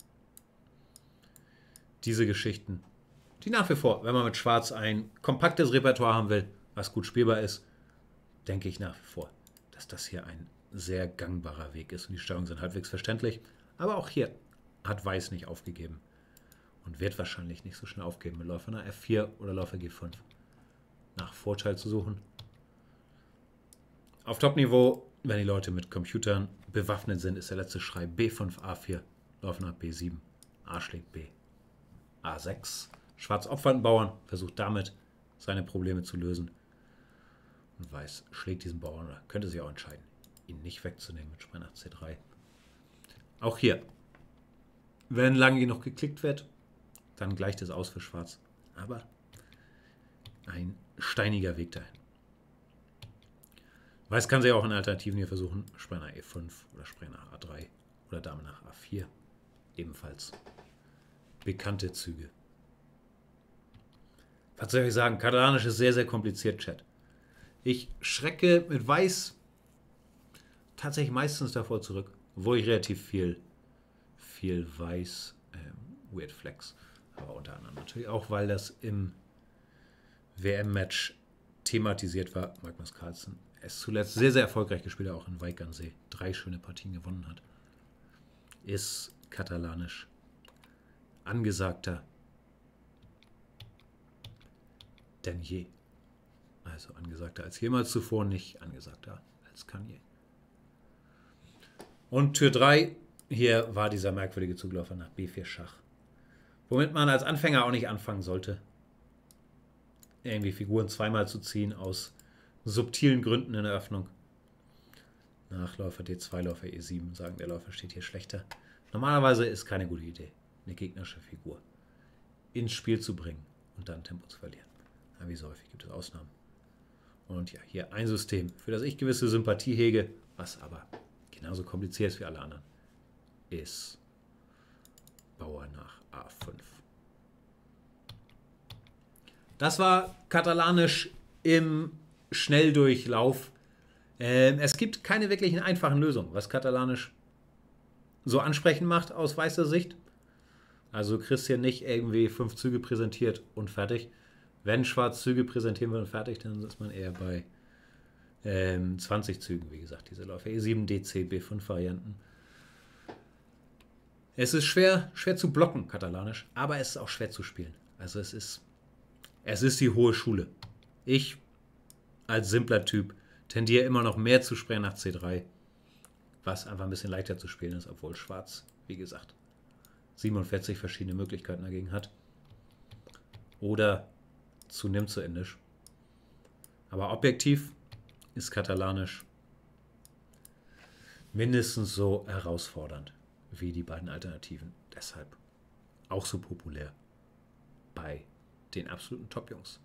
Diese Geschichten, die nach wie vor, wenn man mit Schwarz ein kompaktes Repertoire haben will, was gut spielbar ist, denke ich nach wie vor, dass das hier ein sehr gangbarer Weg ist und die Stellungen sind halbwegs verständlich. Aber auch hier hat Weiß nicht aufgegeben und wird wahrscheinlich nicht so schnell aufgeben, mit Läufer nach F vier oder Läufer G fünf nach Vorteil zu suchen. Auf Top-Niveau, wenn die Leute mit Computern bewaffnet sind, ist der letzte Schrei B fünf, A vier, Läufer nach B sieben, A schlägt B, A sechs. Schwarz opfert einen Bauern, versucht damit seine Probleme zu lösen. Und Weiß schlägt diesen Bauern oder könnte sich auch entscheiden, ihn nicht wegzunehmen mit Springer nach C drei. Auch hier, wenn lange genug geklickt wird, dann gleicht es aus für Schwarz. Aber ein steiniger Weg dahin. Weiß kann sich auch in Alternativen hier versuchen. Springer nach E fünf oder Springer nach A drei oder Dame nach A vier. Ebenfalls bekannte Züge. Was soll ich sagen? Katalanisch ist sehr, sehr kompliziert, Chat. Ich schrecke mit Weiß tatsächlich meistens davor zurück, obwohl ich relativ viel, viel Weiß, ähm, Weird Flex, aber unter anderem natürlich auch, weil das im W M-Match thematisiert war. Magnus Carlsen es zuletzt sehr, sehr erfolgreich gespielt, auch in Weigernsee drei schöne Partien gewonnen hat. Ist katalanisch angesagter denn je. Also angesagter als jemals zuvor, nicht angesagter als kann je. Und Tür drei, hier war dieser merkwürdige Zugläufer nach B vier Schach. Womit man als Anfänger auch nicht anfangen sollte, irgendwie Figuren zweimal zu ziehen aus subtilen Gründen in der Öffnung. Nach Läufer D zwei, Läufer E sieben sagen, der Läufer steht hier schlechter. Normalerweise ist keine gute Idee, eine gegnerische Figur ins Spiel zu bringen und dann Tempo zu verlieren. Aber wie so häufig gibt es Ausnahmen. Und ja, hier ein System, für das ich gewisse Sympathie hege, was aber genauso kompliziert ist wie alle anderen, ist Bauer nach A fünf. Das war katalanisch im Schnelldurchlauf. Ähm, es gibt keine wirklichen einfachen Lösungen, was katalanisch so ansprechend macht aus weißer Sicht. Also du kriegst hier nicht irgendwie fünf Züge präsentiert und fertig. Wenn Schwarz Züge präsentieren will und fertig, dann ist man eher bei ähm, zwanzig Zügen, wie gesagt, diese Läufer E sieben, D C, B fünf Varianten. Es ist schwer, schwer zu blocken, katalanisch, aber es ist auch schwer zu spielen. Also es ist, es ist die hohe Schule. Ich als simpler Typ tendiere immer noch mehr zu Springer nach C drei, was einfach ein bisschen leichter zu spielen ist, obwohl Schwarz, wie gesagt, siebenundvierzig verschiedene Möglichkeiten dagegen hat. oder zu Nimzo-Indisch. Aber objektiv ist Katalanisch mindestens so herausfordernd wie die beiden Alternativen. Deshalb auch so populär bei den absoluten Top-Jungs.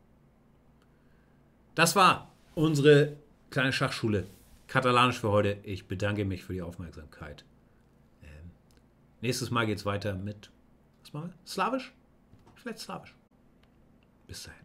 Das war unsere kleine Schachschule Katalanisch für heute. Ich bedanke mich für die Aufmerksamkeit. Ähm, nächstes Mal geht es weiter mit, was machen wir? Slawisch? Vielleicht Slawisch. Bis dahin.